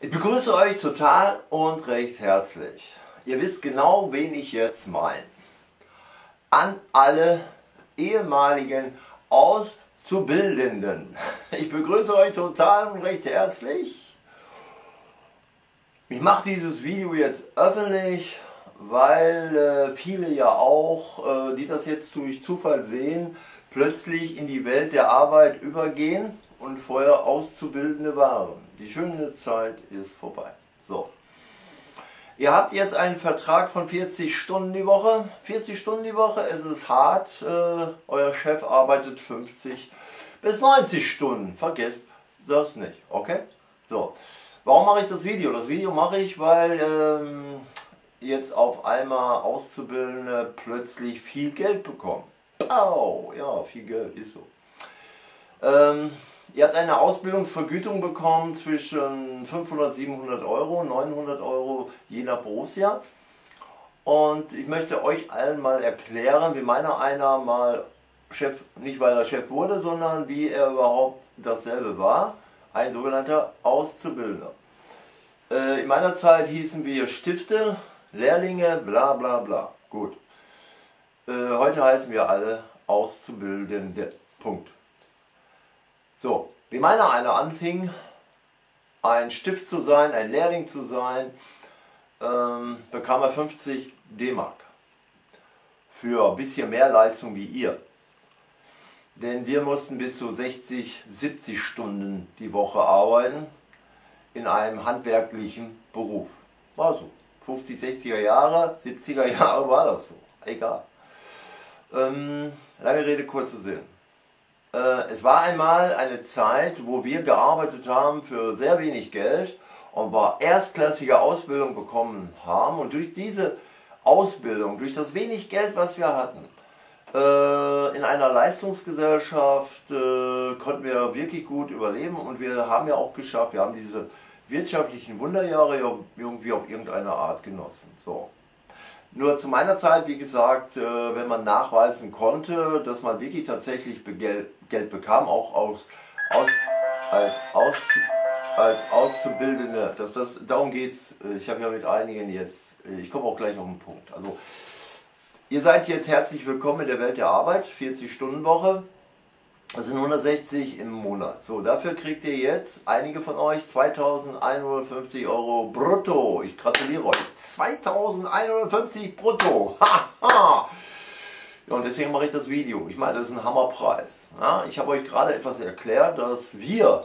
Ich begrüße euch total und recht herzlich. Ihr wisst genau, wen ich jetzt meine. An alle ehemaligen Auszubildenden. Ich begrüße euch total und recht herzlich. Ich mache dieses Video jetzt öffentlich, weil viele ja auch, die das jetzt durch Zufall sehen, plötzlich in die Welt der Arbeit übergehen und vorher Auszubildende waren. Die schöne Zeit ist vorbei. So. Ihr habt jetzt einen Vertrag von 40 Stunden die Woche. 40 Stunden die Woche, es ist hart. Euer Chef arbeitet 50 bis 90 Stunden. Vergesst das nicht, okay? So. Warum mache ich das Video? Das Video mache ich, weil jetzt auf einmal Auszubildende plötzlich viel Geld bekommen. Oh, ja, viel Geld, ist so. Ihr habt eine Ausbildungsvergütung bekommen zwischen 500, 700 Euro, 900 Euro, je nach Berufsjahr. Und ich möchte euch allen mal erklären, wie meiner einer mal Chef, nicht weil er Chef wurde, sondern wie er überhaupt dasselbe war, ein sogenannter Auszubildender. In meiner Zeit hießen wir Stifte, Lehrlinge, bla bla bla. Gut. Heute heißen wir alle Auszubildende. Punkt. So, wie meiner einer anfing, ein Stift zu sein, ein Lehrling zu sein, bekam er 50 D-Mark. Für ein bisschen mehr Leistung wie ihr. Denn wir mussten bis zu 60, 70 Stunden die Woche arbeiten in einem handwerklichen Beruf. War so. 50, 60er Jahre, 70er Jahre war das so. Egal. Lange Rede, kurzer Sinn. Es war einmal eine Zeit, wo wir gearbeitet haben für sehr wenig Geld und wir erstklassige Ausbildung bekommen haben. Und durch diese Ausbildung, durch das wenig Geld, was wir hatten, in einer Leistungsgesellschaft konnten wir wirklich gut überleben. Und wir haben ja auch geschafft, wir haben diese wirtschaftlichen Wunderjahre irgendwie auf irgendeine Art genossen. So. Nur zu meiner Zeit, wie gesagt, wenn man nachweisen konnte, dass man wirklich tatsächlich Geld bekam, auch als Auszubildende, darum geht es. Ich habe ja mit einigen jetzt, ich komme auch gleich auf den Punkt. Also, ihr seid jetzt herzlich willkommen in der Welt der Arbeit, 40-Stunden-Woche. Das sind 160 im Monat. So, dafür kriegt ihr jetzt, einige von euch, 2.150 Euro brutto. Ich gratuliere euch. 2.150 brutto. Ja, und deswegen mache ich das Video. Ich meine, das ist ein Hammerpreis. Ja, ich habe euch gerade etwas erklärt, dass wir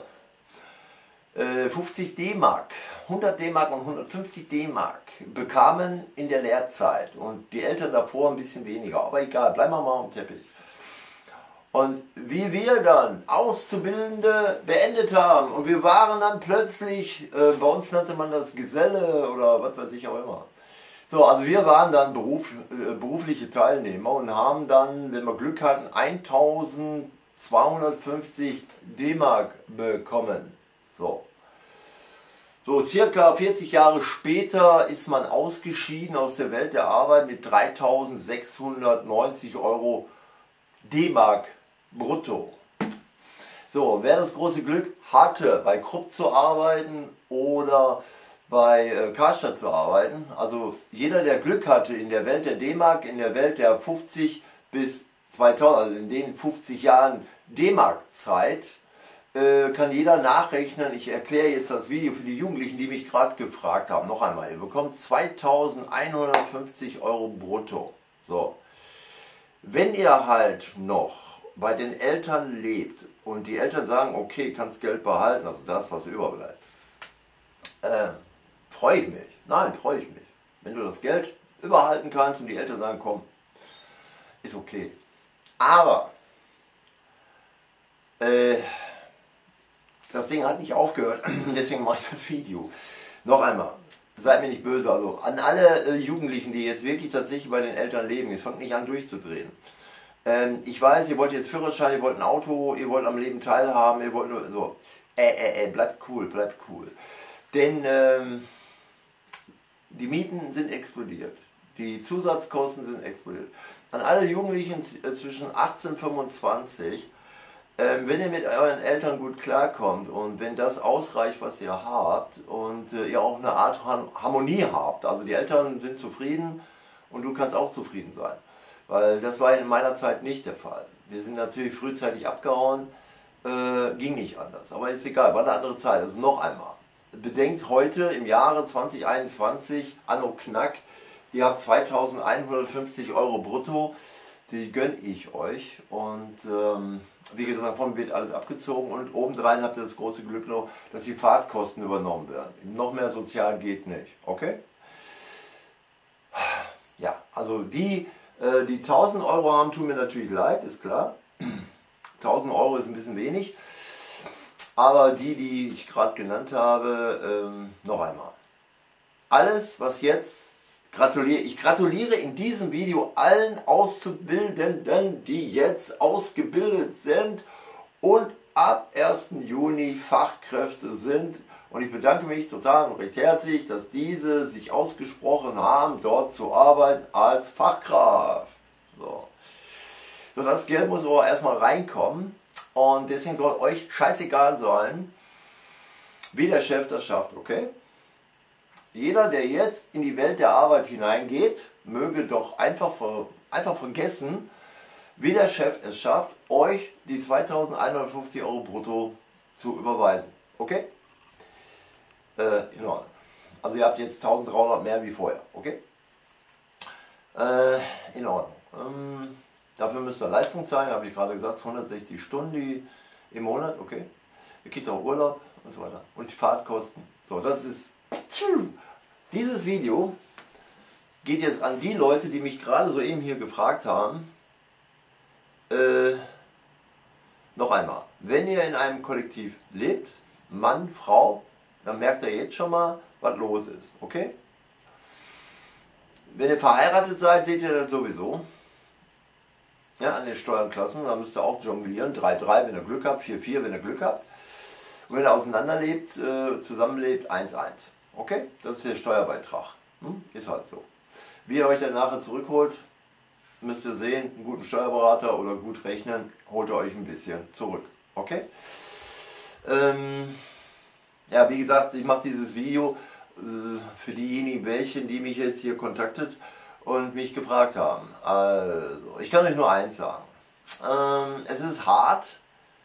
50 D-Mark, 100 D-Mark und 150 D-Mark bekamen in der Lehrzeit. Und die Eltern davor ein bisschen weniger. Aber egal, bleiben wir mal am Teppich. Und wie wir dann Auszubildende beendet haben und wir waren dann plötzlich, bei uns nannte man das Geselle oder was weiß ich auch immer. So, also wir waren dann berufliche Teilnehmer und haben dann, wenn wir Glück hatten, 1.250 D-Mark bekommen. So, circa 40 Jahre später ist man ausgeschieden aus der Welt der Arbeit mit 3.690 Euro D-Mark brutto. So, wer das große Glück hatte, bei Krupp zu arbeiten oder bei Karstadt zu arbeiten, also jeder, der Glück hatte in der Welt der D-Mark, in der Welt der 50 bis 2000, also in den 50 Jahren D-Mark-Zeit, kann jeder nachrechnen. Ich erkläre jetzt das Video für die Jugendlichen, die mich gerade gefragt haben. Noch einmal, ihr bekommt 2.150 Euro brutto. So. Wenn ihr halt noch bei den Eltern lebt und die Eltern sagen, okay, kannst Geld behalten, also das, was überbleibt, freue ich mich. Nein, freue ich mich. Wenn du das Geld überhalten kannst und die Eltern sagen, komm, ist okay. Aber das Ding hat nicht aufgehört, deswegen mache ich das Video. Noch einmal. Seid mir nicht böse, also an alle Jugendlichen, die jetzt wirklich tatsächlich bei den Eltern leben, es fängt nicht an durchzudrehen. Ich weiß, ihr wollt jetzt Führerschein, ihr wollt ein Auto, ihr wollt am Leben teilhaben, ihr wollt nur so. Bleibt cool, bleibt cool. Denn die Mieten sind explodiert, die Zusatzkosten sind explodiert. An alle Jugendlichen zwischen 18 und 25, Wenn ihr mit euren Eltern gut klarkommt und wenn das ausreicht, was ihr habt und ihr auch eine Art Harmonie habt, also die Eltern sind zufrieden und du kannst auch zufrieden sein, weil das war in meiner Zeit nicht der Fall. Wir sind natürlich frühzeitig abgehauen, ging nicht anders, aber ist egal, war eine andere Zeit. Also noch einmal, bedenkt heute im Jahre 2021, anno Knack, ihr habt 2150 Euro brutto, die gönne ich euch und wie gesagt, davon wird alles abgezogen und obendrein habt ihr das große Glück noch, dass die Fahrtkosten übernommen werden. Noch mehr sozial geht nicht, okay? Ja, also die 1000 Euro haben, tun mir natürlich leid, ist klar. 1000 Euro ist ein bisschen wenig, aber die ich gerade genannt habe, noch einmal. Alles, was jetzt ich gratuliere in diesem Video allen Auszubildenden, die jetzt ausgebildet sind und ab 1. Juni Fachkräfte sind. Und ich bedanke mich total und recht herzlich, dass diese sich ausgesprochen haben, dort zu arbeiten als Fachkraft. So, das Geld muss aber erstmal reinkommen und deswegen soll euch scheißegal sein, wie der Chef das schafft, okay? Jeder, der jetzt in die Welt der Arbeit hineingeht, möge doch einfach vergessen, wie der Chef es schafft, euch die 2150 Euro brutto zu überweisen. Okay? In Ordnung. Also ihr habt jetzt 1300 mehr wie vorher. Okay? In Ordnung. Dafür müsst ihr Leistung zeigen, habe ich gerade gesagt, 160 Stunden im Monat. Okay? Ihr kriegt auch Urlaub und so weiter. Und die Fahrtkosten. So, das ist... Dieses Video geht jetzt an die Leute, die mich gerade soeben hier gefragt haben. Noch einmal, wenn ihr in einem Kollektiv lebt, Mann, Frau, dann merkt ihr jetzt schon mal, was los ist, okay? Wenn ihr verheiratet seid, seht ihr das sowieso. Ja, an den Steuerklassen, da müsst ihr auch jonglieren, 3-3, wenn ihr Glück habt, 4-4, wenn ihr Glück habt. Und wenn ihr auseinanderlebt, zusammenlebt, 1-1. Okay, das ist der Steuerbeitrag. Ist halt so. Wie ihr euch dann nachher zurückholt, müsst ihr sehen, einen guten Steuerberater oder gut rechnen, holt ihr euch ein bisschen zurück. Okay? Ja, wie gesagt, ich mache dieses Video für diejenigen, die mich jetzt hier kontaktet und mich gefragt haben. Also, ich kann euch nur eins sagen. Es ist hart,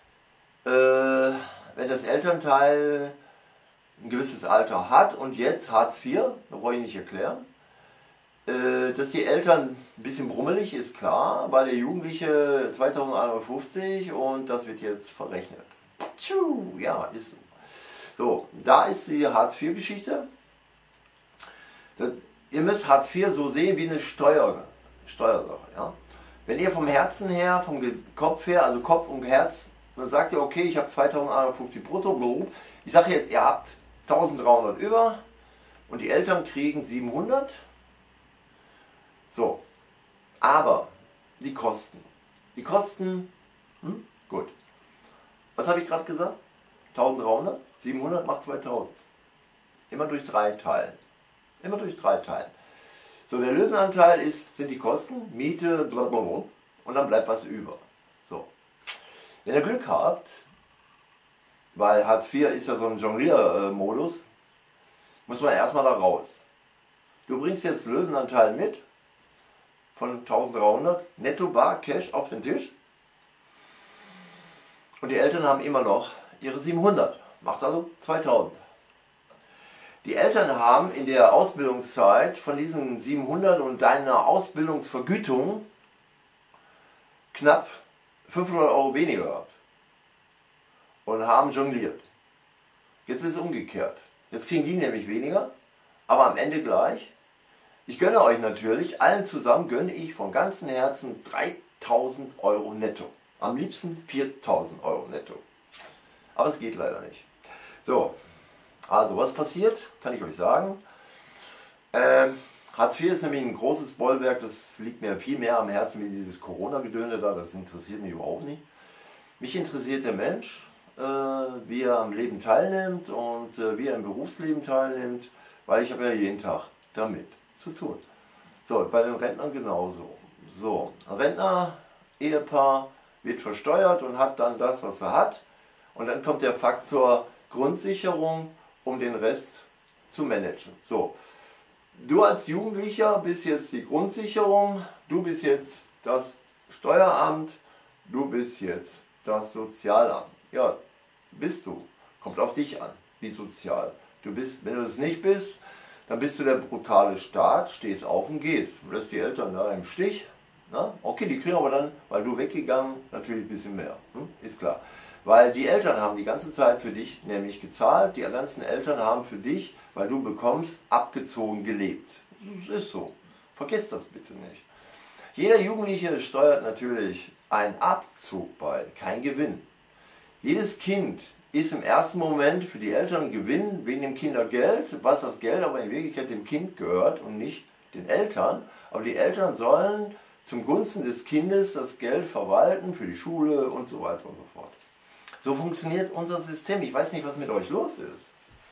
wenn das Elternteil ein gewisses Alter hat und jetzt Hartz IV, das brauche ich nicht erklären. Dass die Eltern ein bisschen brummelig ist klar, weil der Jugendliche 2150 und das wird jetzt verrechnet. Ja, ist so. So, da ist die Hartz IV Geschichte. Ihr müsst Hartz IV so sehen wie eine Steuersache. Ja? Wenn ihr vom Herzen her, vom Kopf her, also Kopf und Herz, dann sagt ihr, okay, ich habe 2150 brutto, ich sage jetzt, ihr habt 1300 über und die Eltern kriegen 700. So, aber die Kosten. Gut. Was habe ich gerade gesagt? 1300, 700 macht 2000. Immer durch 3 teilen. Immer durch 3 teilen. So, der Löwenanteil sind die Kosten, Miete, blablabla, und dann bleibt was über. So. Wenn ihr Glück habt, weil Hartz IV ist ja so ein Jonglier-Modus, muss man erstmal da raus. Du bringst jetzt Löwenanteil mit von 1300, netto bar, Cash auf den Tisch. Und die Eltern haben immer noch ihre 700, macht also 2000. Die Eltern haben in der Ausbildungszeit von diesen 700 und deiner Ausbildungsvergütung knapp 500 Euro weniger gehabt. Und haben jongliert. Jetzt ist es umgekehrt. Jetzt kriegen die nämlich weniger, aber am Ende gleich. Ich gönne euch natürlich, allen zusammen gönne ich von ganzem Herzen 3000 Euro netto. Am liebsten 4000 Euro netto. Aber es geht leider nicht. So, also was passiert, kann ich euch sagen. Hartz IV ist nämlich ein großes Bollwerk, das liegt mir viel mehr am Herzen wie dieses Corona-Gedöne da, das interessiert mich überhaupt nicht. Mich interessiert der Mensch, wie er am Leben teilnimmt und wie er im Berufsleben teilnimmt, weil ich habe ja jeden Tag damit zu tun. So, bei den Rentnern genauso. So, Rentner, Ehepaar, wird versteuert und hat dann das, was er hat. Und dann kommt der Faktor Grundsicherung, um den Rest zu managen. So, du als Jugendlicher bist jetzt die Grundsicherung, du bist jetzt das Steueramt, du bist jetzt das Sozialamt. Ja, bist du. Kommt auf dich an, wie sozial. Du bist, wenn du es nicht bist, dann bist du der brutale Staat, stehst auf und gehst. Du lässt die Eltern da im Stich. Na? Okay, die kriegen aber dann, weil du weggegangen, natürlich ein bisschen mehr. Ist klar. Weil die Eltern haben die ganze Zeit für dich nämlich gezahlt. Die ganzen Eltern haben für dich, weil du bekommst, abgezogen gelebt. Das ist so. Vergesst das bitte nicht. Jeder Jugendliche steuert natürlich einen Abzug bei, kein Gewinn. Jedes Kind ist im ersten Moment für die Eltern Gewinn wegen dem Kindergeld, was das Geld aber in Wirklichkeit dem Kind gehört und nicht den Eltern. Aber die Eltern sollen zum Gunsten des Kindes das Geld verwalten für die Schule und so weiter und so fort. So funktioniert unser System. Ich weiß nicht, was mit euch los ist.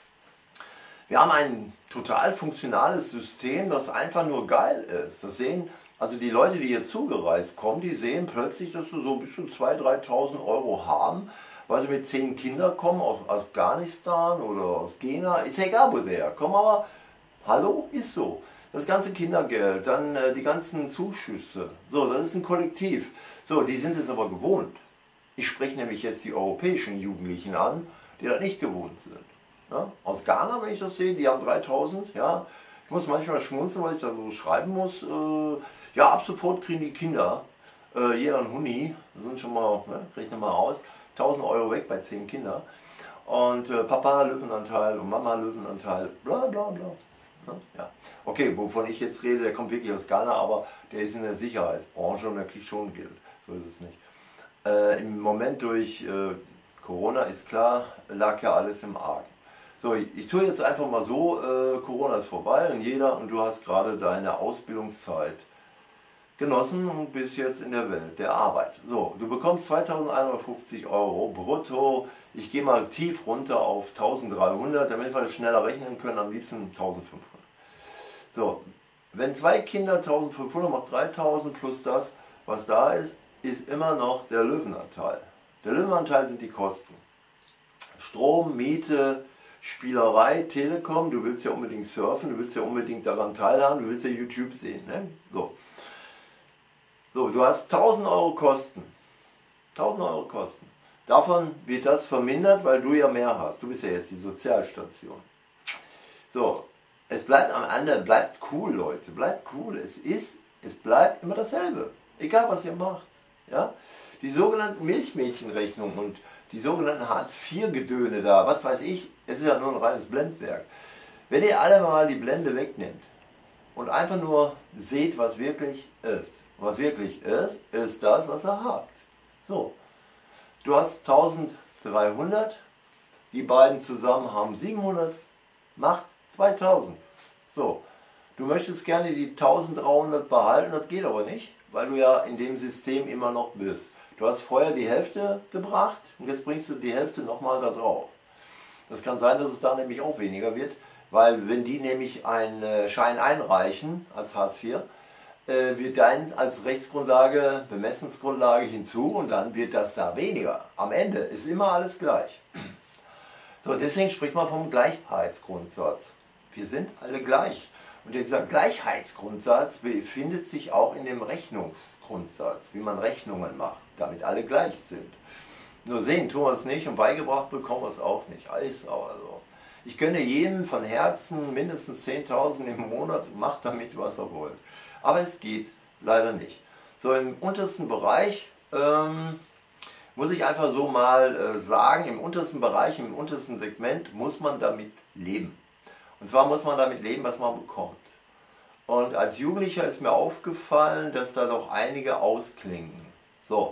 Wir haben ein total funktionales System, das einfach nur geil ist. Das sehen also die Leute, die hier zugereist kommen, die sehen plötzlich, dass du so bis zu 2.000, 3.000 Euro haben, weil sie mit 10 Kindern kommen aus Afghanistan oder aus Ghana. Ist ja egal, wo sie herkommen, aber hallo, ist so. Das ganze Kindergeld, dann die ganzen Zuschüsse. So, das ist ein Kollektiv. So, die sind es aber gewohnt. Ich spreche nämlich jetzt die europäischen Jugendlichen an, die das nicht gewohnt sind. Ja? Aus Ghana, wenn ich das sehe, die haben 3.000. Ja? Ich muss manchmal schmunzeln, weil ich da so schreiben muss. Ja, ab sofort kriegen die Kinder, jeder ein Huni, das sind schon mal, ne, rechne mal aus, 1.000 Euro weg bei 10 Kindern. Und Papa Löwenanteil und Mama Löwenanteil, bla bla bla. Ja. Okay, wovon ich jetzt rede, der kommt wirklich aus Ghana, aber der ist in der Sicherheitsbranche und der kriegt schon Geld. So ist es nicht. Im Moment durch Corona ist klar, lag ja alles im Argen. So, ich tue jetzt einfach mal so, Corona ist vorbei und du hast gerade deine Ausbildungszeit genossen und bist jetzt in der Welt der Arbeit. So, du bekommst 2.150 Euro brutto. Ich gehe mal tief runter auf 1.300, damit wir das schneller rechnen können, am liebsten 1.500. So, wenn 2 Kinder 1.500 macht 3.000 plus das, was da ist, ist immer noch der Löwenanteil. Der Löwenanteil sind die Kosten. Strom, Miete, Spielerei, Telekom, du willst ja unbedingt surfen, du willst ja unbedingt daran teilhaben, du willst ja YouTube sehen. Ne? So. So, du hast 1.000 Euro Kosten. 1.000 Euro Kosten. Davon wird das vermindert, weil du ja mehr hast. Du bist ja jetzt die Sozialstation. So, es bleibt am Ende, bleibt cool, Leute, bleibt cool. Es bleibt immer dasselbe. Egal was ihr macht. Ja? Die sogenannten Milchmädchenrechnungen und die sogenannten Hartz-IV-Gedöne da, was weiß ich, es ist ja nur ein reines Blendwerk. Wenn ihr alle mal die Blende wegnimmt und einfach nur seht, was wirklich ist. Was wirklich ist, ist das, was ihr habt. So, du hast 1.300, die beiden zusammen haben 700, macht 2.000. So, du möchtest gerne die 1.300 behalten, das geht aber nicht, weil du ja in dem System immer noch bist. Du hast vorher die Hälfte gebracht und jetzt bringst du die Hälfte nochmal da drauf. Das kann sein, dass es da nämlich auch weniger wird, weil wenn die nämlich einen Schein einreichen als Hartz IV, wird dein als Rechtsgrundlage, Bemessungsgrundlage hinzu und dann wird das da weniger. Am Ende ist immer alles gleich. So, deswegen spricht man vom Gleichheitsgrundsatz. Wir sind alle gleich. Und dieser Gleichheitsgrundsatz befindet sich auch in dem Rechnungsgrundsatz, wie man Rechnungen macht, damit alle gleich sind. Nur sehen tun wir es nicht und beigebracht bekommen wir es auch nicht. Alles aber so. Ich gönne jedem von Herzen mindestens 10.000 im Monat, macht damit, was er wollt. Aber es geht leider nicht. So im untersten Bereich muss ich einfach so mal sagen, im untersten Bereich, im untersten Segment muss man damit leben. Und zwar muss man damit leben, was man bekommt. Und als Jugendlicher ist mir aufgefallen, dass da doch einige ausklingen. So,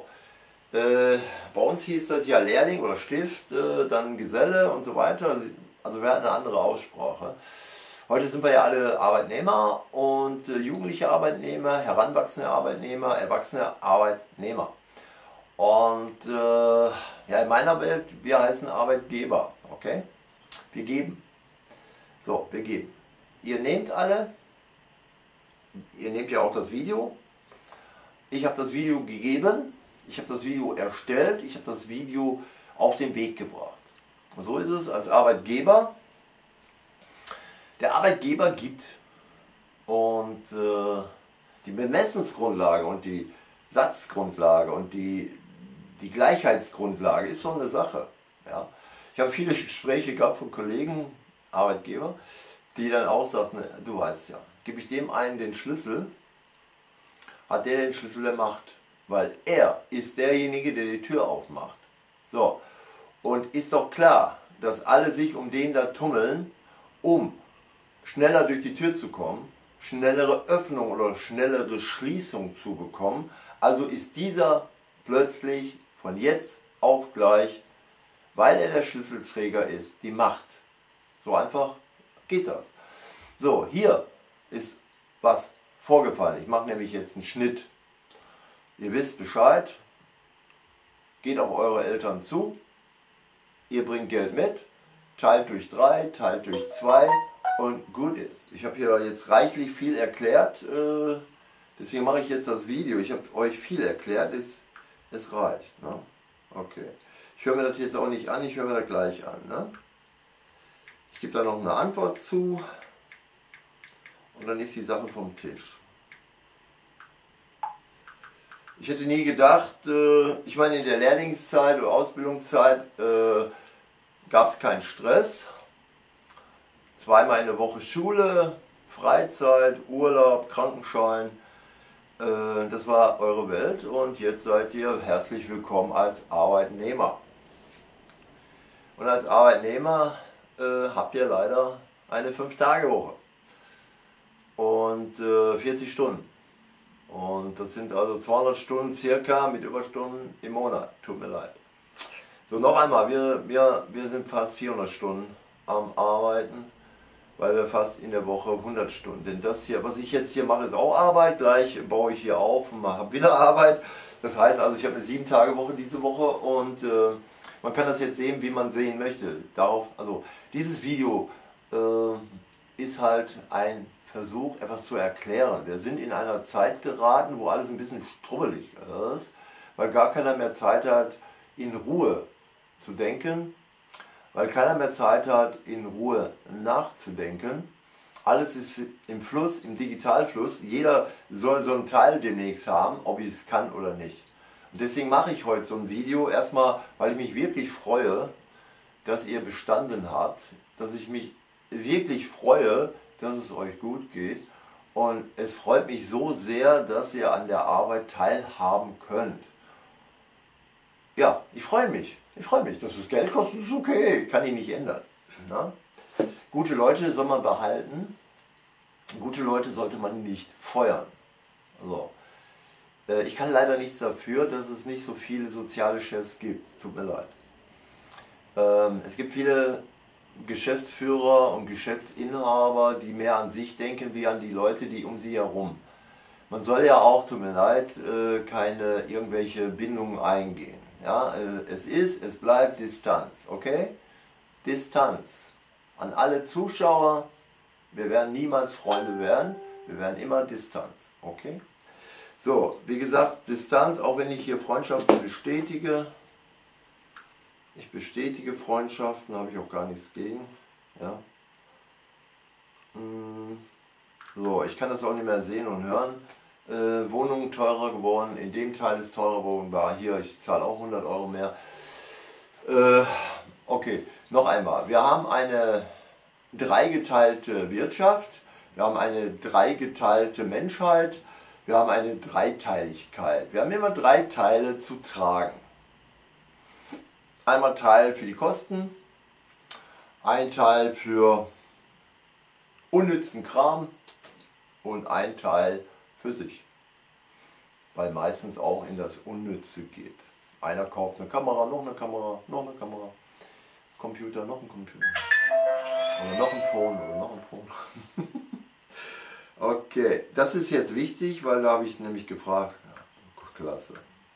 bei uns hieß das ja Lehrling oder Stift, dann Geselle und so weiter. Also wir hatten eine andere Aussprache. Heute sind wir ja alle Arbeitnehmer und jugendliche Arbeitnehmer, heranwachsende Arbeitnehmer, erwachsene Arbeitnehmer. Und ja, in meiner Welt, wir heißen Arbeitgeber, okay? Wir geben. So, wir geben. Ihr nehmt alle, ihr nehmt ja auch das Video. Ich habe das Video gegeben ich habe das Video erstellt, ich habe das Video auf den Weg gebracht. Und so ist es als Arbeitgeber. Der Arbeitgeber gibt und die Bemessensgrundlage und die Satzgrundlage und die Gleichheitsgrundlage ist so eine Sache. Ja. Ich habe viele Gespräche gehabt von Kollegen, Arbeitgeber, die dann auch sagten, du weißt ja, gebe ich dem einen den Schlüssel, hat der den Schlüssel der Macht, weil er ist derjenige, der die Tür aufmacht. So, und ist doch klar, dass alle sich um den da tummeln, um schneller durch die Tür zu kommen, schnellere Öffnung oder schnellere Schließung zu bekommen. Also ist dieser plötzlich von jetzt auf gleich, weil er der Schlüsselträger ist, die Macht. So einfach geht das. So, hier ist was vorgefallen. Ich mache nämlich jetzt einen Schnitt. Ihr wisst Bescheid, geht auf eure Eltern zu, ihr bringt Geld mit, teilt durch 3, teilt durch 2 und gut ist. Ich habe hier jetzt reichlich viel erklärt, deswegen mache ich jetzt das Video. Ich habe euch viel erklärt, es reicht. Ne? Okay. Ich höre mir das jetzt auch nicht an, ich höre mir das gleich an. Ne? Ich gebe da noch eine Antwort zu und dann ist die Sache vom Tisch. Ich hätte nie gedacht, ich meine in der Lehrlingszeit oder Ausbildungszeit gab es keinen Stress. Zweimal in der Woche Schule, Freizeit, Urlaub, Krankenschein. Das war eure Welt und jetzt seid ihr herzlich willkommen als Arbeitnehmer. Und als Arbeitnehmer habt ihr leider eine 5-Tage-Woche und 40 Stunden. Und das sind also 200 Stunden circa mit Überstunden im Monat. Tut mir leid. So, noch einmal, wir sind fast 400 Stunden am Arbeiten, weil wir fast in der Woche 100 Stunden. Denn das hier, was ich jetzt hier mache, ist auch Arbeit. Gleich baue ich hier auf und habe wieder Arbeit. Das heißt also, ich habe eine 7-Tage-Woche diese Woche und man kann das jetzt sehen, wie man sehen möchte. Darauf, also dieses Video ist halt ein Versuch, etwas zu erklären. Wir sind in einer Zeit geraten, wo alles ein bisschen strubbelig ist, weil gar keiner mehr Zeit hat, in Ruhe zu denken, weil keiner mehr Zeit hat, in Ruhe nachzudenken. Alles ist im Fluss, im Digitalfluss. Jeder soll so einen Teil demnächst haben, ob ich es kann oder nicht. Und deswegen mache ich heute so ein Video, erstmal, weil ich mich wirklich freue, dass ihr bestanden habt, dass ich mich wirklich freue, dass es euch gut geht und es freut mich so sehr, dass ihr an der Arbeit teilhaben könnt. Ja, ich freue mich, dass es Geld kostet, ist okay, kann ich nicht ändern. Na? Gute Leute soll man behalten, gute Leute sollte man nicht feuern. So. Ich kann leider nichts dafür, dass es nicht so viele soziale Chefs gibt, tut mir leid. Es gibt viele Geschäftsführer und Geschäftsinhaber, die mehr an sich denken, wie an die Leute, die um sie herum. Man soll ja auch, tut mir leid, keine irgendwelche Bindungen eingehen. Ja, es bleibt Distanz, okay? Distanz. An alle Zuschauer, wir werden niemals Freunde werden, wir werden immer Distanz, okay? So, wie gesagt, Distanz, auch wenn ich hier Freundschaften bestätige. Ich bestätige Freundschaften, habe ich auch gar nichts gegen. Ja. So, ich kann das auch nicht mehr sehen und hören. Wohnungen teurer geworden, in dem Teil ist teurer geworden, war hier, ich zahle auch 100 Euro mehr. Okay, noch einmal. Wir haben eine dreigeteilte Wirtschaft, wir haben eine dreigeteilte Menschheit, wir haben eine Dreiteiligkeit. Wir haben immer 3 Teile zu tragen. Einmal Teil für die Kosten, ein Teil für unnützen Kram und ein Teil für sich, weil meistens auch in das Unnütze geht. Einer kauft eine Kamera, noch eine Kamera, noch eine Kamera, Computer, noch ein Computer oder noch ein Phone oder noch ein Phone. Okay, das ist jetzt wichtig, weil da habe ich nämlich gefragt, ja, klasse.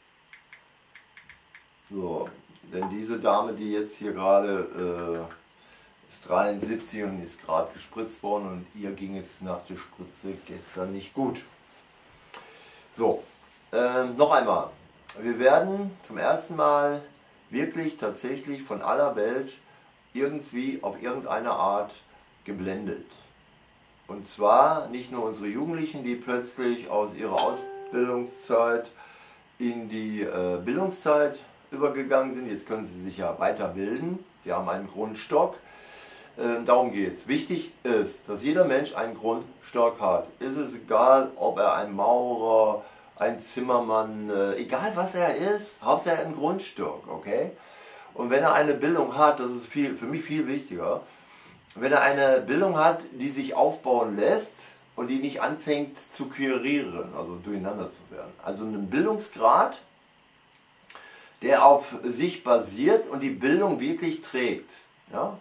So, denn diese Dame, die jetzt hier gerade ist 73 und ist gerade gespritzt worden und ihr ging es nach der Spritze gestern nicht gut. So, noch einmal. Wir werden zum ersten Mal wirklich tatsächlich von aller Welt irgendwie auf irgendeine Art geblendet. Und zwar nicht nur unsere Jugendlichen, die plötzlich aus ihrer Ausbildungszeit in die Bildungszeit übergegangen sind. Jetzt können sie sich ja weiterbilden. Sie haben einen Grundstock. Darum geht es. Wichtig ist, dass jeder Mensch einen Grundstock hat. Ist es egal, ob er ein Maurer, ein Zimmermann, egal was er ist, Hauptsache er hat einen Grundstock, okay? Und wenn er eine Bildung hat, das ist für mich viel wichtiger, wenn er eine Bildung hat, die sich aufbauen lässt und die nicht anfängt zu querieren, also durcheinander zu werden. Also einen Bildungsgrad, der auf sich basiert und die Bildung wirklich trägt. Ja?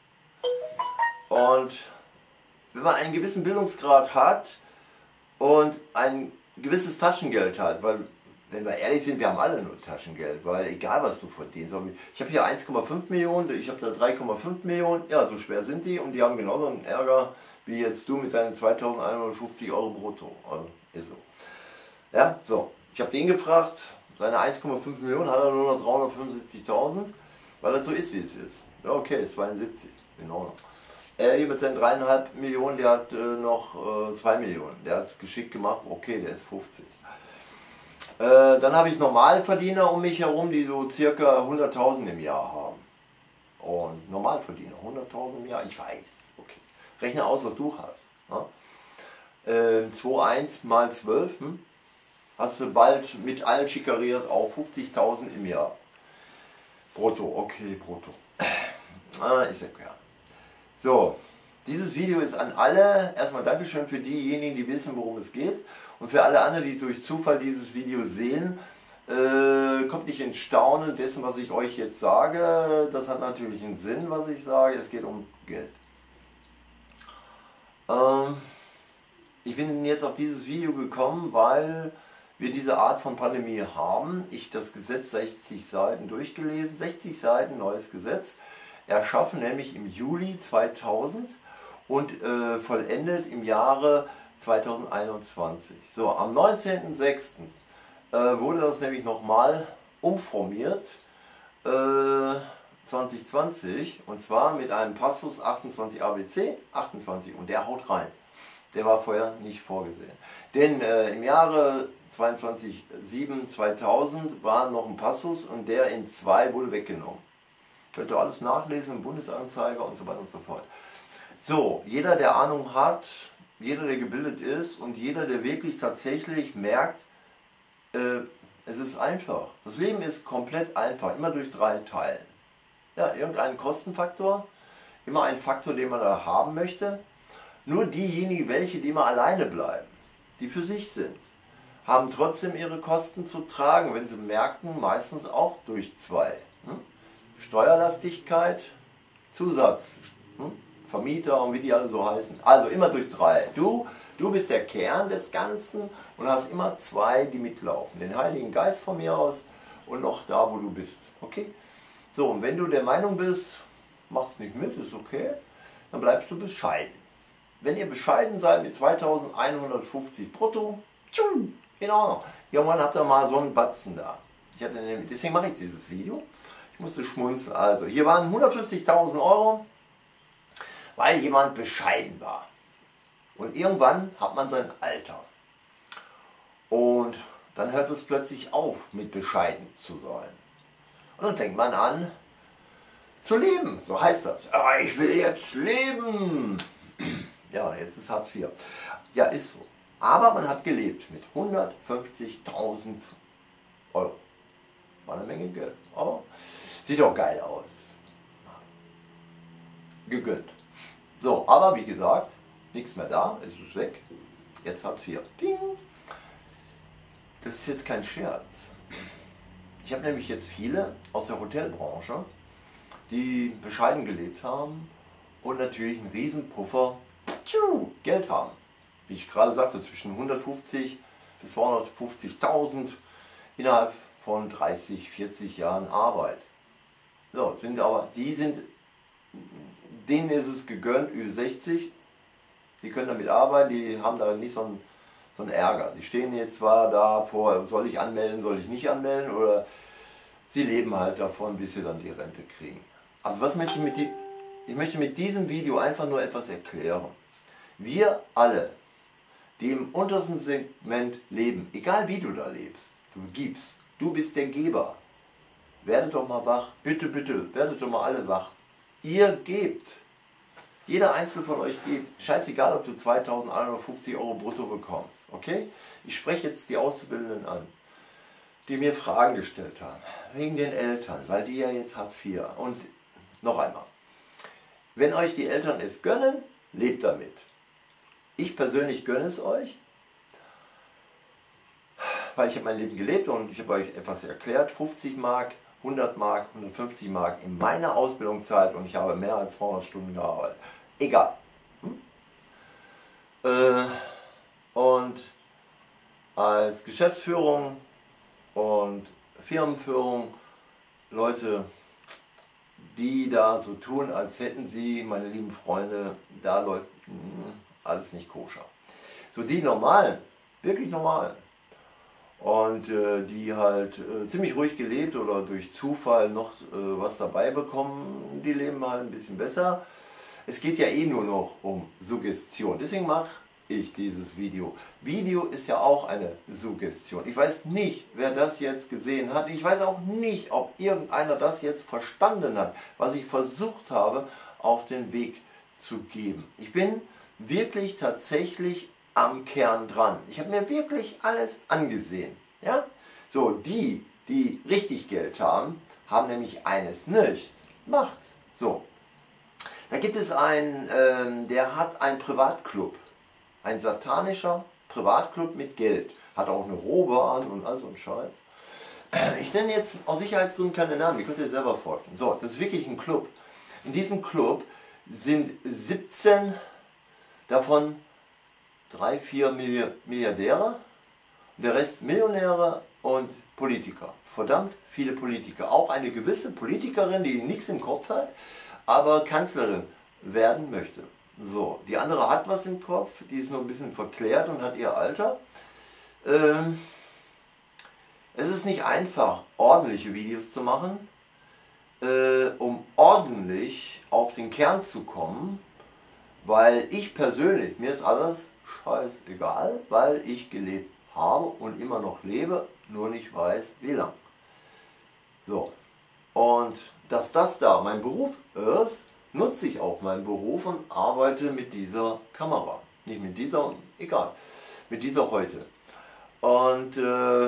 Und wenn man einen gewissen Bildungsgrad hat und ein gewisses Taschengeld hat, weil, wenn wir ehrlich sind, wir haben alle nur Taschengeld, weil egal was du verdienst, ich habe hier 1,5 Millionen, ich habe da 3,5 Millionen, ja, so schwer sind die und die haben genauso einen Ärger wie jetzt du mit deinen 2.150 Euro brutto. Also, ist so. Ja, so. Ich habe den gefragt, seine 1,5 Millionen hat er nur noch 375.000, weil das so ist, wie es ist. Ja, okay, ist 72, in Ordnung. Er hier mit seinen 3,5 Millionen, der hat noch 2 Millionen. Der hat es geschickt gemacht, okay, der ist 50. Dann habe ich Normalverdiener um mich herum, die so circa 100.000 im Jahr haben. Und Normalverdiener, 100.000 im Jahr, ich weiß, okay. Rechne aus, was du hast. Ja? 2,1 mal 12, hast du bald mit allen Schickerías auch 50.000 im Jahr. Brutto, okay, brutto. Ist ja klar. So, dieses Video ist an alle, erstmal Dankeschön für diejenigen, die wissen, worum es geht. Und für alle anderen, die durch Zufall dieses Video sehen, kommt nicht in Staunen dessen, was ich euch jetzt sage. Das hat natürlich einen Sinn, was ich sage. Es geht um Geld. Ich bin jetzt auf dieses Video gekommen, weil wir diese Art von Pandemie haben. Ich das Gesetz 60 Seiten durchgelesen, 60 Seiten neues Gesetz, erschaffen nämlich im Juli 2000 und vollendet im Jahre 2021. So, am 19.06. Wurde das nämlich nochmal umformiert, 2020, und zwar mit einem Passus 28 ABC, 28, und der haut rein. Der war vorher nicht vorgesehen. Denn im Jahre 2020 war noch ein Passus und der in 2 wurde weggenommen. Könnt ihr alles nachlesen im Bundesanzeiger und so weiter und so fort. So, jeder, der Ahnung hat, jeder, der gebildet ist und jeder, der wirklich tatsächlich merkt, es ist einfach. Das Leben ist komplett einfach, immer durch 3 teilen. Ja, irgendeinen Kostenfaktor, immer einen Faktor, den man da haben möchte. Nur diejenigen, welche, die immer alleine bleiben, die für sich sind, haben trotzdem ihre Kosten zu tragen, wenn sie merken, meistens auch durch 2. Steuerlastigkeit, Zusatz, Vermieter und wie die alle so heißen. Also immer durch 3. Du bist der Kern des Ganzen und hast immer 2, die mitlaufen. Den Heiligen Geist von mir aus und noch da, wo du bist. Okay? So, und wenn du der Meinung bist, machst nicht mit, ist okay, dann bleibst du bescheiden. Wenn ihr bescheiden seid mit 2.150 brutto, in Ordnung. Irgendwann habt ihr mal so einen Batzen da. Deswegen mache ich dieses Video. Ich musste schmunzeln. Also, hier waren 150.000 Euro, weil jemand bescheiden war. Und irgendwann hat man sein Alter. Und dann hört es plötzlich auf, mit bescheiden zu sein. Und dann fängt man an zu leben. So heißt das. Aber ich will jetzt leben. Ja, jetzt ist Hartz IV. Ja, ist so. Aber man hat gelebt mit 150.000 Euro. War eine Menge Geld. Aber sieht auch geil aus. Gegönnt. So, aber wie gesagt, nichts mehr da, es ist weg. Jetzt Hartz IV. Ding. Das ist jetzt kein Scherz. Ich habe nämlich jetzt viele aus der Hotelbranche, die bescheiden gelebt haben und natürlich einen riesen Puffer Geld haben. Wie ich gerade sagte, zwischen 150 bis 250.000 innerhalb von 30, 40 Jahren Arbeit. So, denen ist es gegönnt, Ü60, die können damit arbeiten, die haben da nicht so so ein Ärger. Sie stehen jetzt zwar da vor, soll ich anmelden, soll ich nicht anmelden, oder sie leben halt davon, bis sie dann die Rente kriegen. Also was möchte ich möchte mit diesem Video einfach nur etwas erklären. Wir alle, die im untersten Segment leben, egal wie du da lebst, du gibst, du bist der Geber. Werdet doch mal wach, bitte, bitte, werdet doch mal alle wach. Ihr gebt. Jeder Einzelne von euch gibt. Scheißegal, ob du 2.150 Euro brutto bekommst. Okay? Ich spreche jetzt die Auszubildenden an, die mir Fragen gestellt haben. Wegen den Eltern, weil die ja jetzt Hartz IV. Und noch einmal. Wenn euch die Eltern es gönnen, lebt damit. Ich persönlich gönne es euch, weil ich habe mein Leben gelebt und ich habe euch etwas erklärt. 50 Mark, 100 Mark, 150 Mark in meiner Ausbildungszeit und ich habe mehr als 200 Stunden gearbeitet. Egal. Und als Geschäftsführung und Firmenführung, Leute, die da so tun, als hätten sie, meine lieben Freunde, da läuft alles nicht koscher. So die normalen, wirklich normalen, und die halt ziemlich ruhig gelebt oder durch Zufall noch was dabei bekommen, die leben halt ein bisschen besser. Es geht ja eh nur noch um Suggestion, deswegen mache ich dieses Video. Video ist ja auch eine Suggestion. Ich weiß nicht, wer das jetzt gesehen hat. Ich weiß auch nicht, ob irgendeiner das jetzt verstanden hat, was ich versucht habe, auf den Weg zu geben. Ich bin wirklich tatsächlich am Kern dran. Ich habe mir wirklich alles angesehen. Ja? So, die richtig Geld haben, haben nämlich eines nicht: Macht. So. Da gibt es einen, der hat einen Privatclub. Ein satanischer Privatclub mit Geld. Hat auch eine Robe an und all so ein Scheiß. Ich nenne jetzt aus Sicherheitsgründen keine Namen, ihr könnt ihr selber vorstellen. So, das ist wirklich ein Club. In diesem Club sind 17 davon 3, 4 Milliardäre, der Rest Millionäre und Politiker. Verdammt viele Politiker. Auch eine gewisse Politikerin, die nichts im Kopf hat, aber Kanzlerin werden möchte. So, die andere hat was im Kopf, die ist nur ein bisschen verklärt und hat ihr Alter. Es ist nicht einfach, ordentliche Videos zu machen, um ordentlich auf den Kern zu kommen, weil ich persönlich, mir ist alles scheißegal, weil ich gelebt habe und immer noch lebe, nur nicht weiß wie lang. So, und dass das da mein Beruf ist, nutze ich auch meinen Beruf und arbeite mit dieser Kamera. Nicht mit dieser, egal, mit dieser heute. Und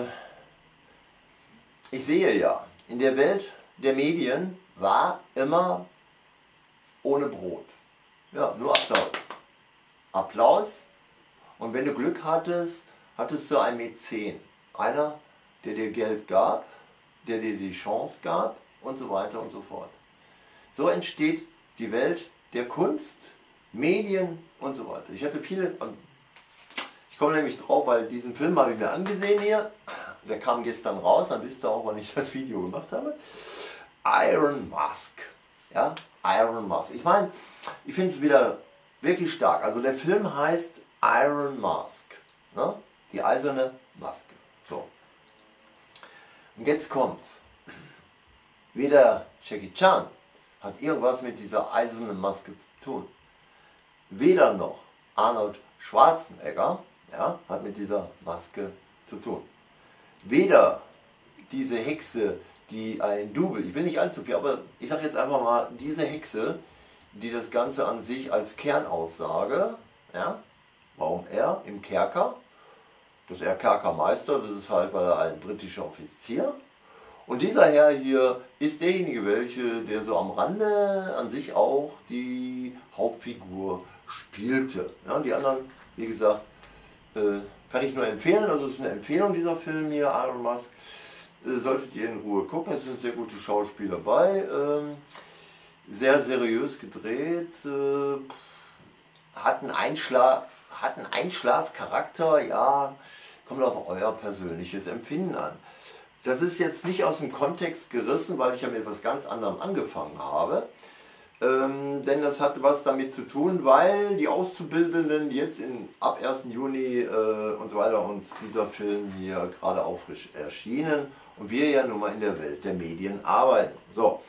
ich sehe ja, in der Welt der Medien war immer ohne Brot. Ja, nur Applaus. Applaus, und wenn du Glück hattest, hattest du einen Mäzen. Einer, der dir Geld gab, der dir die Chance gab und so weiter und so fort. So entsteht die Welt der Kunst, Medien und so weiter. Ich hatte viele, ich komme nämlich drauf, weil diesen Film habe ich mir angesehen hier, der kam gestern raus, dann wisst ihr auch, wann ich das Video gemacht habe. Iron Mask. Ja, Iron Mask. Ich meine, ich finde es wieder wirklich stark. Also der Film heißt Iron Mask. Ne? Die eiserne Maske. So. Und jetzt kommt's. Weder Jackie Chan hat irgendwas mit dieser eisernen Maske zu tun. Weder noch Arnold Schwarzenegger, ja, hat mit dieser Maske zu tun. Weder diese Hexe, die ein Double, ich will nicht allzu viel, aber ich sage jetzt einfach mal, diese Hexe, die das Ganze an sich als Kernaussage, ja, warum er im Kerker, das ist er Kerkermeister, das ist halt, weil er ein britischer Offizier. Und dieser Herr hier ist derjenige, der so am Rande an sich auch die Hauptfigur spielte. Ja, die anderen, wie gesagt, kann ich nur empfehlen. Also es ist eine Empfehlung, dieser Film hier, Iron Mask. Solltet ihr in Ruhe gucken, es sind sehr gute Schauspieler dabei. Sehr seriös gedreht. Hat einen Einschlafcharakter, ja, kommt auf euer persönliches Empfinden an. Das ist jetzt nicht aus dem Kontext gerissen, weil ich ja mit etwas ganz anderem angefangen habe. Denn das hat was damit zu tun, weil die Auszubildenden jetzt ab 1. Juni und so weiter und dieser Film hier gerade auch frisch erschienen und wir ja nun mal in der Welt der Medien arbeiten. So,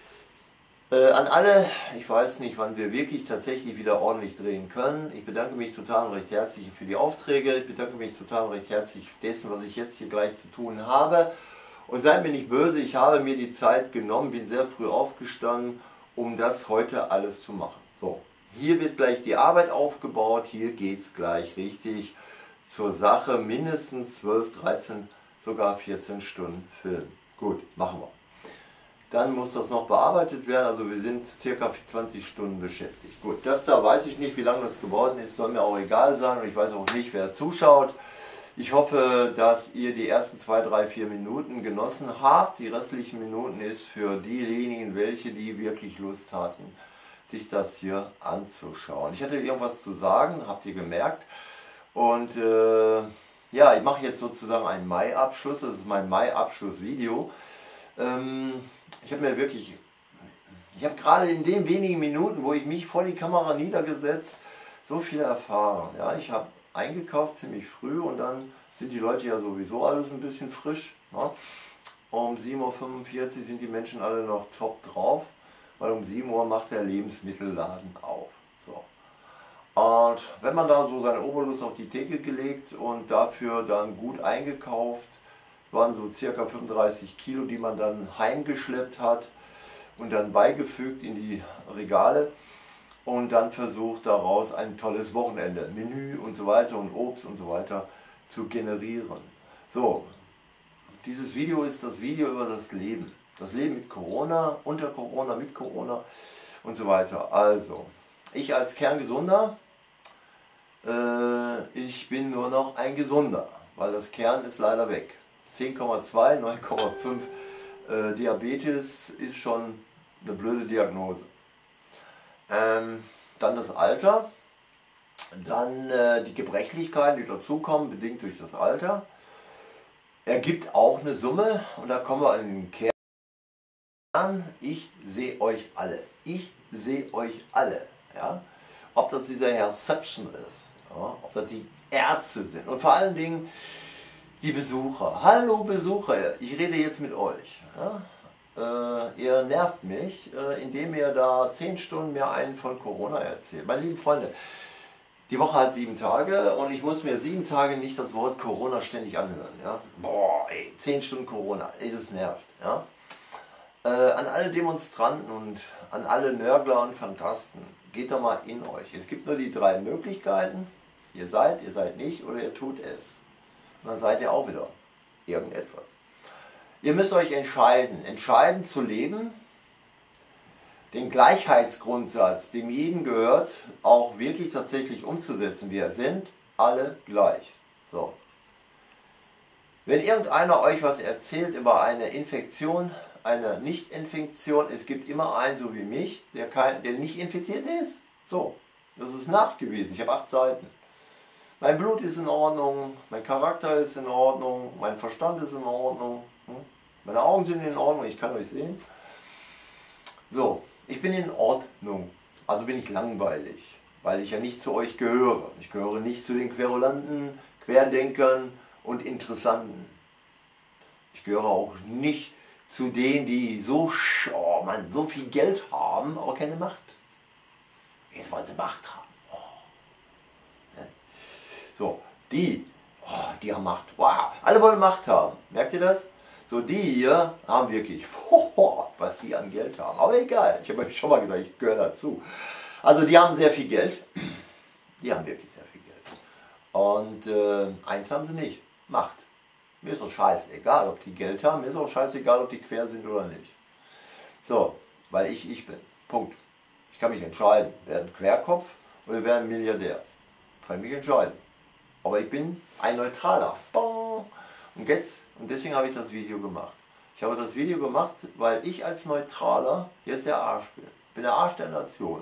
an alle, ich weiß nicht, wann wir wirklich tatsächlich wieder ordentlich drehen können. Ich bedanke mich total und recht herzlich für die Aufträge. Ich bedanke mich total und recht herzlich dessen, was ich jetzt hier gleich zu tun habe. Und seid mir nicht böse, ich habe mir die Zeit genommen, bin sehr früh aufgestanden, um das heute alles zu machen. So, hier wird gleich die Arbeit aufgebaut, hier geht es gleich richtig zur Sache, mindestens 12, 13, sogar 14 Stunden Film. Gut, machen wir. Dann muss das noch bearbeitet werden, also wir sind circa 20 Stunden beschäftigt. Gut, das da weiß ich nicht, wie lange das geworden ist, soll mir auch egal sein und ich weiß auch nicht, wer zuschaut. Ich hoffe, dass ihr die ersten 2, 3, 4 Minuten genossen habt. Die restlichen Minuten ist für diejenigen, welche die wirklich Lust hatten, sich das hier anzuschauen. Ich hatte irgendwas zu sagen, habt ihr gemerkt. Und ja, ich mache jetzt sozusagen einen Mai-Abschluss. Das ist mein Mai-Abschluss-Video. Ich habe gerade in den wenigen Minuten, wo ich mich vor die Kamera niedergesetzt, so viel erfahren. Ja, ich habe eingekauft ziemlich früh und dann sind die Leute ja sowieso alles ein bisschen frisch. Ne? Um 7:45 Uhr sind die Menschen alle noch top drauf, weil um 7 Uhr macht der Lebensmittelladen auf. So. Und wenn man da so seine Oberlust auf die Theke gelegt und dafür dann gut eingekauft, waren so circa 35 Kilo, die man dann heimgeschleppt hat und dann beigefügt in die Regale. Und dann versucht daraus ein tolles Wochenende, Menü und so weiter und Obst und so weiter zu generieren. So, dieses Video ist das Video über das Leben. Das Leben mit Corona, unter Corona, mit Corona und so weiter. Also, ich als Kerngesunder, ich bin nur noch ein Gesunder, weil das Kern ist leider weg. 10,2, 9,5 Diabetes ist schon eine blöde Diagnose. Dann das Alter, dann die Gebrechlichkeiten, die dazukommen, bedingt durch das Alter, ergibt auch eine Summe und da kommen wir in den Kern. Ich sehe euch alle. Ich sehe euch alle. Ja? Ob das dieser Herrception ist, ja? Ob das die Ärzte sind und vor allen Dingen die Besucher. Hallo Besucher, ich rede jetzt mit euch. Ja? Ihr nervt mich, indem ihr da 10 Stunden mir einen von Corona erzählt. Meine lieben Freunde, die Woche hat 7 Tage und ich muss mir 7 Tage nicht das Wort Corona ständig anhören. Ja? Boah, ey, 10 Stunden Corona, ey, das nervt. Ja? An alle Demonstranten und an alle Nörgler und Phantasten, geht doch mal in euch. Es gibt nur die 3 Möglichkeiten. Ihr seid nicht oder ihr tut es. Und dann seid ihr auch wieder irgendetwas. Ihr müsst euch entscheiden zu leben, den Gleichheitsgrundsatz, dem jeden gehört, auch wirklich tatsächlich umzusetzen. Wir sind alle gleich. So. Wenn irgendeiner euch was erzählt über eine Infektion, eine Nicht-Infektion, es gibt immer einen, so wie mich, der nicht infiziert ist. So, das ist nachgewiesen. Ich habe 8 Seiten. Mein Blut ist in Ordnung, mein Charakter ist in Ordnung, mein Verstand ist in Ordnung. Meine Augen sind in Ordnung, ich kann euch sehen. So, ich bin in Ordnung. Also bin ich langweilig, weil ich ja nicht zu euch gehöre. Ich gehöre nicht zu den Querulanten, Querdenkern und Interessanten. Ich gehöre auch nicht zu denen, die so viel Geld haben, aber keine Macht. Jetzt wollen sie Macht haben. Oh. Ne? So, die haben Macht. Wow, alle wollen Macht haben. Merkt ihr das? So, die hier haben wirklich, was die an Geld haben. Aber egal, ich habe euch schon mal gesagt, ich gehöre dazu. Also die haben sehr viel Geld. Die haben wirklich sehr viel Geld. Und eins haben sie nicht, Macht. Mir ist doch scheißegal, ob die Geld haben. Mir ist auch scheißegal, ob die quer sind oder nicht. So, weil ich bin. Punkt. Ich kann mich entscheiden, werde ein Querkopf oder werde ein Milliardär. Kann mich entscheiden. Aber ich bin ein Neutraler. Und deswegen habe ich das Video gemacht. Ich habe das Video gemacht, weil ich als Neutraler jetzt der Arsch bin. Ich bin der Arsch der Nation.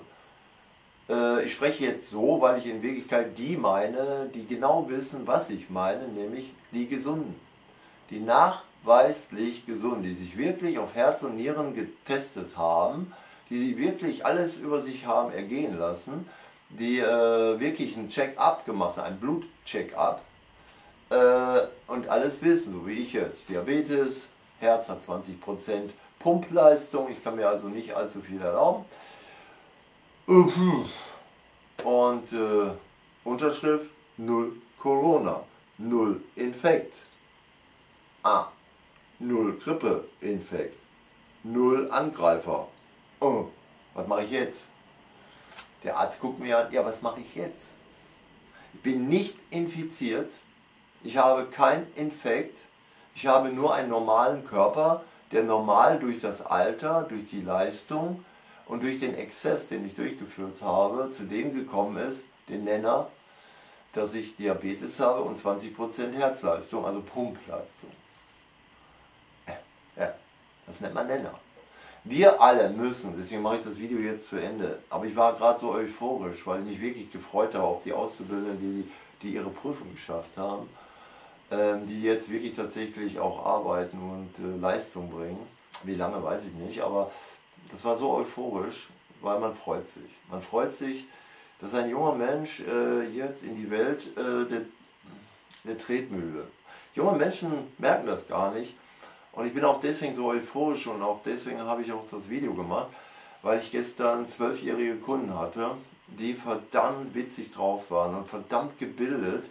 Ich spreche jetzt so, weil ich in Wirklichkeit die meine, die genau wissen, was ich meine, nämlich die Gesunden. Die nachweislich gesund, die sich wirklich auf Herz und Nieren getestet haben, die wirklich alles über sich haben ergehen lassen, die wirklich einen Check-up gemacht haben, ein Blut-Check-up und alles wissen, so wie ich jetzt. Diabetes, Herz hat 20% Pumpleistung, ich kann mir also nicht allzu viel erlauben. Und Unterschrift: null Corona, null Infekt. Null Grippeinfekt, null Angreifer. Oh, was mache ich jetzt? Der Arzt guckt mir an, ja, was mache ich jetzt? Ich bin nicht infiziert, ich habe keinen Infekt, ich habe nur einen normalen Körper, der normal durch das Alter, durch die Leistung und durch den Exzess, den ich durchgeführt habe, zu dem gekommen ist, den Nenner, dass ich Diabetes habe und 20% Herzleistung, also Pumpleistung. Ja, das nennt man Nenner. Wir alle müssen, deswegen mache ich das Video jetzt zu Ende, aber ich war gerade so euphorisch, weil ich mich wirklich gefreut habe, auch die Auszubildenden, die ihre Prüfung geschafft haben, die jetzt wirklich tatsächlich auch arbeiten und Leistung bringen. Wie lange, weiß ich nicht, aber das war so euphorisch, weil man freut sich. Man freut sich, dass ein junger Mensch jetzt in die Welt der Tretmühle. Junge Menschen merken das gar nicht. Und ich bin auch deswegen so euphorisch und auch deswegen habe ich auch das Video gemacht, weil ich gestern 12-jährige Kunden hatte, die verdammt witzig drauf waren und verdammt gebildet.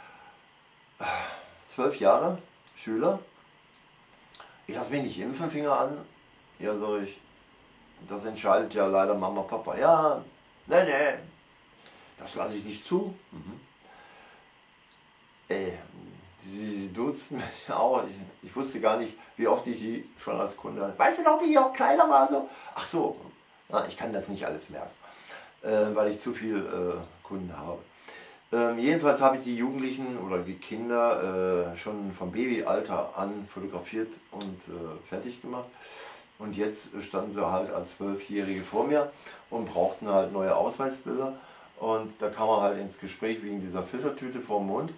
12 Jahre, Schüler. Ich lasse mich nicht impfen, fing er an. Ja, sag ich, das entscheidet ja leider Mama, Papa. Ja, nee, das lasse ich nicht zu. Sie duzen mich auch. Ich wusste gar nicht, wie oft ich sie schon als Kunde hatte. Weißt du noch, wie ich auch kleiner war? So? Ach so, na, ich kann das nicht alles merken, weil ich zu viele Kunden habe. Jedenfalls habe ich die Jugendlichen oder die Kinder schon vom Babyalter an fotografiert und fertig gemacht. Und jetzt standen sie halt als 12-Jährige vor mir und brauchten halt neue Ausweisbilder. Und da kam er halt ins Gespräch wegen dieser Filtertüte vorm Mund.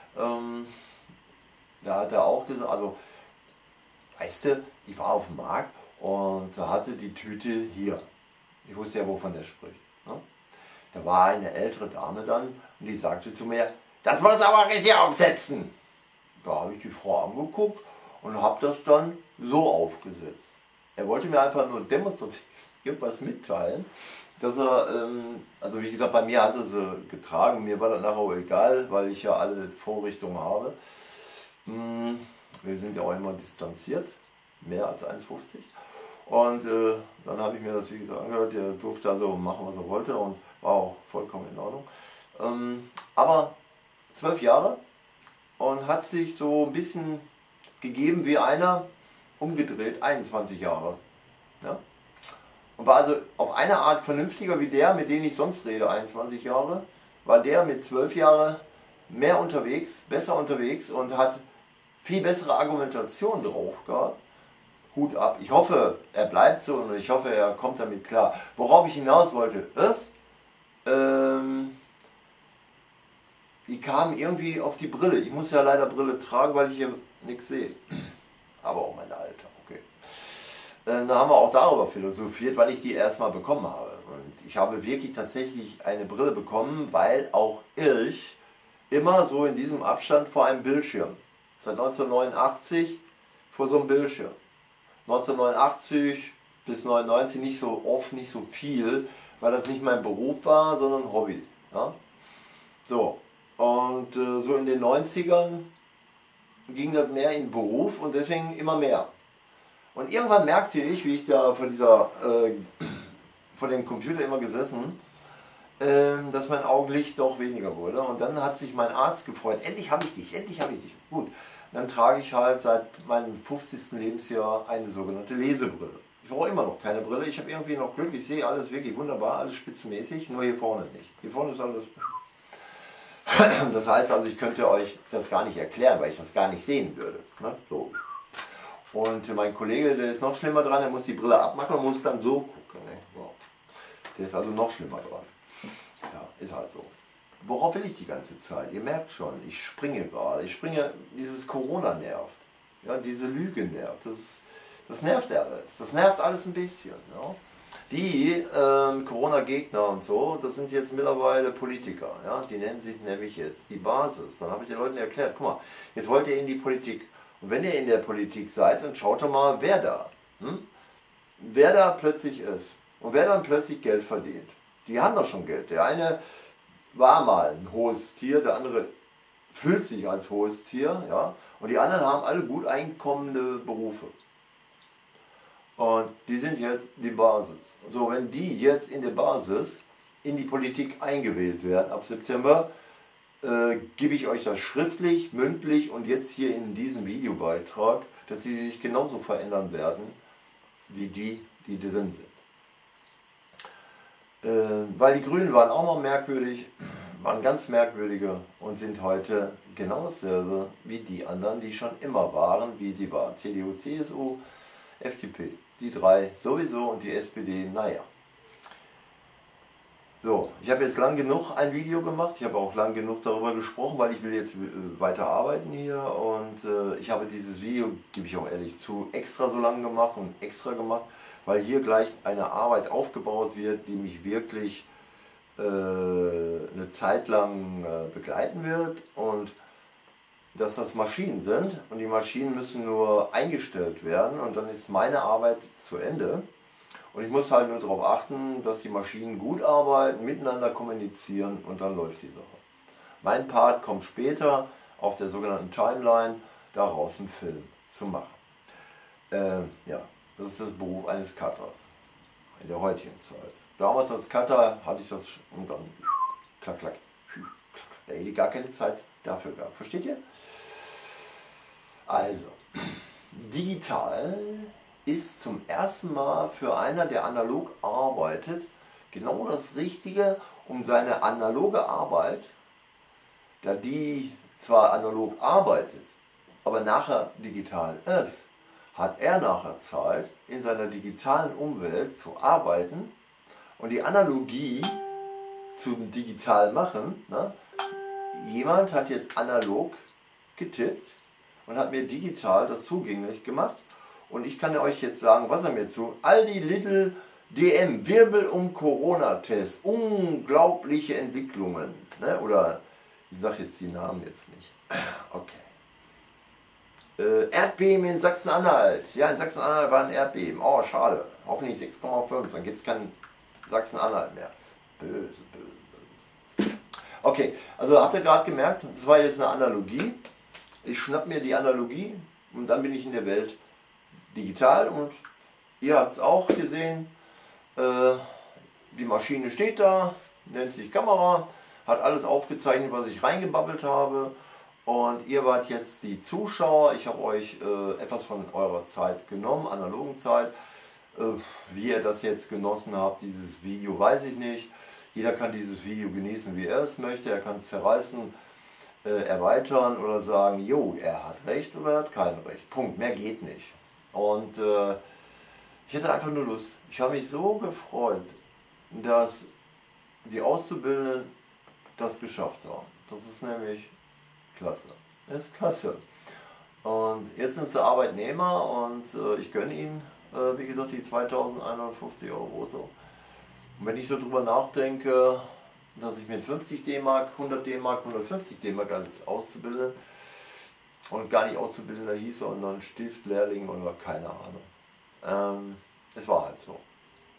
Da hat er auch gesagt, also, weißt du, ich war auf dem Markt und da hatte die Tüte hier. Ich wusste ja, wovon der spricht. Ne? Da war eine ältere Dame dann und die sagte zu mir, das muss aber richtig aufsetzen. Da habe ich die Frau angeguckt und habe das dann so aufgesetzt. Er wollte mir einfach nur demonstrativ was mitteilen, dass er, also wie gesagt, bei mir hat er sie getragen, mir war das nachher auch egal, weil ich ja alle Vorrichtungen habe. Wir sind ja auch immer distanziert, mehr als 1,50. Und dann habe ich mir das, wie gesagt, angehört. Der durfte also machen, was er wollte und war auch vollkommen in Ordnung. Aber 12 Jahre und hat sich so ein bisschen gegeben wie einer umgedreht, 21 Jahre. Ja? Und war also auf eine Art vernünftiger wie der, mit dem ich sonst rede, 21 Jahre, war der mit 12 Jahren mehr unterwegs, besser unterwegs und hat viel bessere Argumentation drauf gehabt. Hut ab. Ich hoffe, er bleibt so und ich hoffe, er kommt damit klar. Worauf ich hinaus wollte, ist, die kamen irgendwie auf die Brille. Ich muss ja leider Brille tragen, weil ich hier nichts sehe. Aber auch mein Alter, okay. Da haben wir auch darüber philosophiert, weil ich die erstmal bekommen habe. Und ich habe wirklich tatsächlich eine Brille bekommen, weil auch ich immer so in diesem Abstand vor einem Bildschirm. Seit 1989 vor so einem Bildschirm. 1989 bis 1999 nicht so oft, nicht so viel, weil das nicht mein Beruf war, sondern Hobby. Ja? So, und so in den 90ern ging das mehr in den Beruf und deswegen immer mehr. Und irgendwann merkte ich, wie ich da vor dem Computer immer gesessen, dass mein Augenlicht doch weniger wurde. Und dann hat sich mein Arzt gefreut, endlich habe ich dich, endlich habe ich dich. Gut, dann trage ich halt seit meinem 50. Lebensjahr eine sogenannte Lesebrille. Ich brauche immer noch keine Brille, ich habe irgendwie noch Glück, ich sehe alles wirklich wunderbar, alles spitzenmäßig, nur hier vorne nicht. Hier vorne ist alles... Das heißt also, ich könnte euch das gar nicht erklären, weil ich das gar nicht sehen würde. Ne? So. Und mein Kollege, der ist noch schlimmer dran, der muss die Brille abmachen und muss dann so gucken. Ne? So. Der ist also noch schlimmer dran. Ja, ist halt so. Worauf will ich die ganze Zeit? Ihr merkt schon, ich springe gerade. Ich springe, dieses Corona nervt. Ja, diese Lüge nervt. Das nervt alles. Das nervt alles ein bisschen. Ja? Die Corona-Gegner und so, das sind jetzt mittlerweile Politiker. Ja? Die nennen sich nämlich jetzt die Basis. Dann habe ich den Leuten erklärt, guck mal, jetzt wollt ihr in die Politik. Und wenn ihr in der Politik seid, dann schaut doch mal, wer da. Wer da plötzlich ist. Und wer dann plötzlich Geld verdient. Die haben doch schon Geld. Der eine war mal ein hohes Tier, der andere fühlt sich als hohes Tier. Ja? Und die anderen haben alle gut einkommende Berufe. Und die sind jetzt die Basis. So, wenn die jetzt in der Basis in die Politik eingewählt werden ab September, gebe ich euch das schriftlich, mündlich und jetzt hier in diesem Videobeitrag, dass sie sich genauso verändern werden, wie die drin sind. Weil die Grünen waren auch noch merkwürdig, waren ganz merkwürdige und sind heute genau dasselbe wie die anderen, die schon immer waren, wie sie waren. CDU, CSU, FDP. Die drei sowieso und die SPD, naja. So, ich habe jetzt lang genug ein Video gemacht, ich habe auch lang genug darüber gesprochen, weil ich will jetzt weiter arbeiten hier und ich habe dieses Video, gebe ich auch ehrlich zu, extra so lange gemacht und extra gemacht, weil hier gleich eine Arbeit aufgebaut wird, die mich wirklich eine Zeit lang begleiten wird und dass das Maschinen sind und die Maschinen müssen nur eingestellt werden und dann ist meine Arbeit zu Ende. Und ich muss halt nur darauf achten, dass die Maschinen gut arbeiten, miteinander kommunizieren und dann läuft die Sache. Mein Part kommt später auf der sogenannten Timeline, daraus einen Film zu machen. Ja, das ist das Beruf eines Cutters in der heutigen Zeit. Damals als Cutter hatte ich das und dann klack, klack, klack. Da hätte ich gar keine Zeit dafür gehabt. Versteht ihr? Also, digital ist zum ersten Mal für einer, der analog arbeitet, genau das Richtige, um seine analoge Arbeit, da die zwar analog arbeitet, aber nachher digital ist, hat er nachher Zeit, in seiner digitalen Umwelt zu arbeiten und die Analogie zum digital machen. Ne? Jemand hat jetzt analog getippt und hat mir digital das zugänglich gemacht. Und ich kann euch jetzt sagen, was er mir zu. Aldi Lidl DM, Wirbel um Corona-Test, unglaubliche Entwicklungen. Ne? Oder, ich sage jetzt die Namen jetzt nicht. Okay. Erdbeben in Sachsen-Anhalt. Ja, in Sachsen-Anhalt war ein Erdbeben. Oh, schade. Hoffentlich 6,5. Dann gibt es kein Sachsen-Anhalt mehr. Böse, böse. Okay, also habt ihr gerade gemerkt, das war jetzt eine Analogie. Ich schnapp mir die Analogie und dann bin ich in der Welt digital und ihr habt es auch gesehen, die Maschine steht da, nennt sich Kamera, hat alles aufgezeichnet, was ich reingebabbelt habe und ihr wart jetzt die Zuschauer, ich habe euch etwas von eurer Zeit genommen, analogen Zeit, wie ihr das jetzt genossen habt, dieses Video, weiß ich nicht, jeder kann dieses Video genießen, wie er es möchte, er kann es zerreißen, erweitern oder sagen, jo, er hat recht oder er hat kein Recht. Punkt, mehr geht nicht. Und ich hatte einfach nur Lust. Ich habe mich so gefreut, dass die Auszubildenden das geschafft haben. Das ist nämlich klasse. Das ist klasse. Und jetzt sind sie Arbeitnehmer und ich gönne ihnen, wie gesagt, die 2.150 € brutto. Und wenn ich so drüber nachdenke, dass ich mit 50 D-Mark, 100 D-Mark, 150 D-Mark als Auszubildender und gar nicht Auszubildender hieß, sondern Stift, Lehrling oder keine Ahnung. Es war halt so.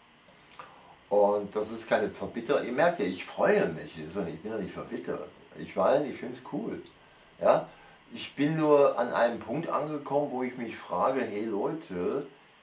Und das ist keine Verbitterung. Ihr merkt ja, ich freue mich. Ich bin ja nicht verbittert. Ich meine, ich finde es cool. Ja? Ich bin nur an einem Punkt angekommen, wo ich mich frage, hey Leute,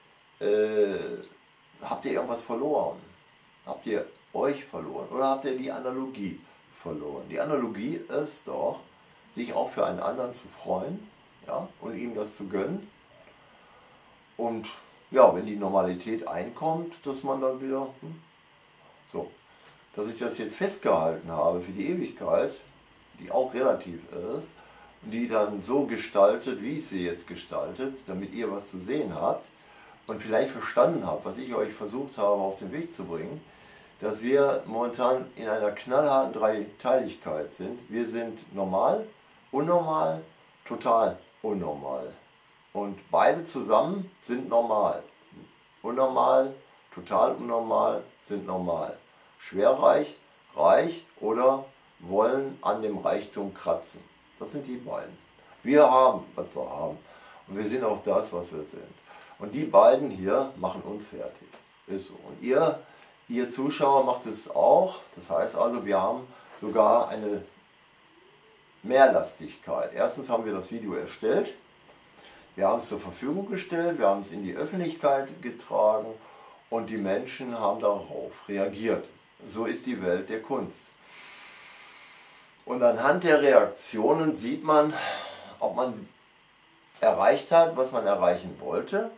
habt ihr irgendwas verloren? Habt ihr euch verloren oder habt ihr die Analogie verloren? Die Analogie ist doch, sich auch für einen anderen zu freuen, ja, und ihm das zu gönnen. Und ja, wenn die Normalität einkommt, dass man dann wieder, so, dass ich das jetzt festgehalten habe für die Ewigkeit, die auch relativ ist, und die dann so gestaltet, wie ich sie jetzt gestaltet, damit ihr was zu sehen habt und vielleicht verstanden habt, was ich euch versucht habe auf den Weg zu bringen, dass wir momentan in einer knallharten Dreiteiligkeit sind. Wir sind normal, unnormal, total unnormal. Und beide zusammen sind normal. Unnormal, total unnormal, sind normal. Schwerreich, reich oder wollen an dem Reichtum kratzen. Das sind die beiden. Wir haben, was wir haben. Und wir sind auch das, was wir sind. Und die beiden hier machen uns fertig. Ist so. Und ihr Zuschauer macht es auch. Das heißt also, wir haben sogar eine Mehrlastigkeit. Erstens haben wir das Video erstellt. Wir haben es zur Verfügung gestellt. Wir haben es in die Öffentlichkeit getragen. Und die Menschen haben darauf reagiert. So ist die Welt der Kunst. Und anhand der Reaktionen sieht man, ob man erreicht hat, was man erreichen wollte.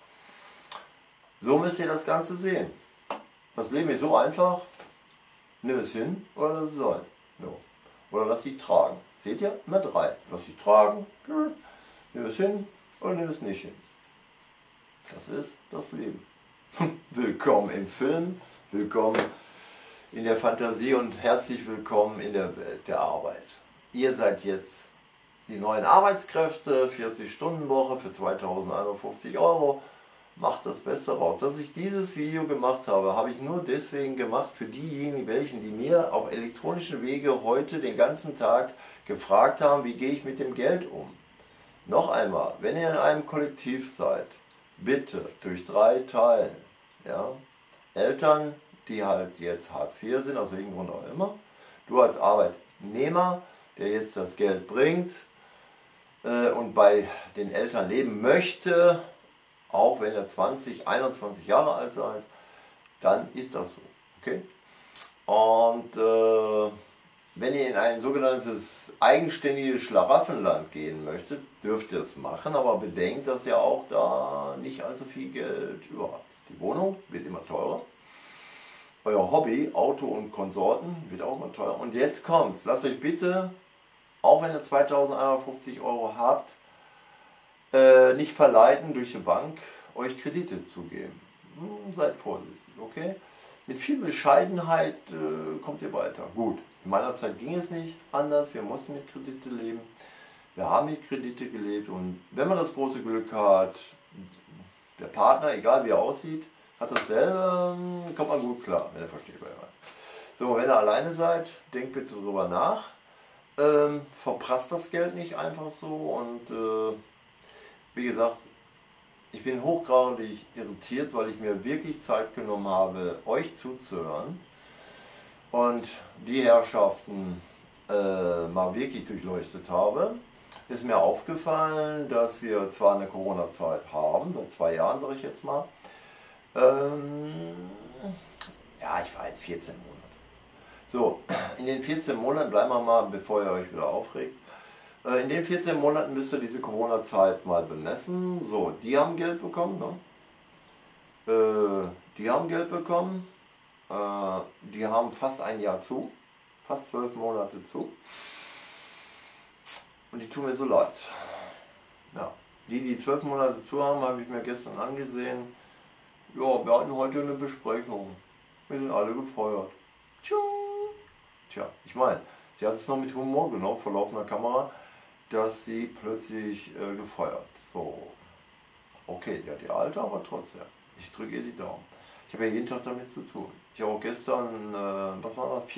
So müsst ihr das Ganze sehen. Das Leben ist so einfach. Nimm es hin oder lass es sein. So. Oder lass dich tragen. Seht ihr? Immer 3. Lass dich tragen, nimm es hin oder nimm es nicht hin. Das ist das Leben. Willkommen im Film, willkommen in der Fantasie und herzlich willkommen in der Welt der Arbeit. Ihr seid jetzt die neuen Arbeitskräfte, 40-Stunden-Woche für 2051 €. Macht das Beste raus. Dass ich dieses Video gemacht habe, habe ich nur deswegen gemacht für diejenigen, die mir auf elektronischen Wege heute den ganzen Tag gefragt haben, wie gehe ich mit dem Geld um. Noch einmal, wenn ihr in einem Kollektiv seid, bitte durch 3 teilen. Ja? Eltern, die halt jetzt Hartz IV sind, aus welchem Grund auch immer. Du als Arbeitnehmer, der jetzt das Geld bringt und bei den Eltern leben möchte, auch wenn ihr 20, 21 Jahre alt seid, dann ist das so. Okay? Und wenn ihr in ein sogenanntes eigenständiges Schlaraffenland gehen möchtet, dürft ihr es machen, aber bedenkt, dass ihr auch da nicht allzu viel Geld über habt. Die Wohnung wird immer teurer. Euer Hobby, Auto und Konsorten, wird auch immer teurer. Und jetzt kommt's. Lasst euch bitte, auch wenn ihr 2150 € habt, nicht verleiten, durch die Bank euch Kredite zu geben. Seid vorsichtig, okay? Mit viel Bescheidenheit kommt ihr weiter. Gut, in meiner Zeit ging es nicht anders. Wir mussten mit Kredite leben. Wir haben mit Kredite gelebt. Und wenn man das große Glück hat, der Partner, egal wie er aussieht, hat dasselbe, kommt man gut klar, wenn ihr versteht, was ich meine. So, wenn ihr alleine seid, denkt bitte darüber nach. Verprasst das Geld nicht einfach so. Und wie gesagt, ich bin hochgradig irritiert, weil ich mir wirklich Zeit genommen habe, euch zuzuhören und die Herrschaften mal wirklich durchleuchtet habe. Ist mir aufgefallen, dass wir zwar eine Corona-Zeit haben, seit 2 Jahren sage ich jetzt mal, ja ich weiß, 14 Monate. So, in den 14 Monaten, bleiben wir mal, bevor ihr euch wieder aufregt, in den 14 Monaten müsst ihr diese Corona-Zeit mal bemessen. So, die haben Geld bekommen, ne? Die haben Geld bekommen, die haben fast ein Jahr zu, fast 12 Monate zu. Und die tun mir so leid. Ja. Die 12 Monate zu haben, habe ich mir gestern angesehen. Ja, wir hatten heute eine Besprechung. Wir sind alle gefeuert. Tja, ich meine, sie hat es noch mit Humor genommen, vor laufender Kamera, dass sie plötzlich gefeuert. So, okay, die hat ihr Alter, aber trotzdem. Ich drücke ihr die Daumen. Ich habe ja jeden Tag damit zu tun. Ich habe auch gestern, was war das,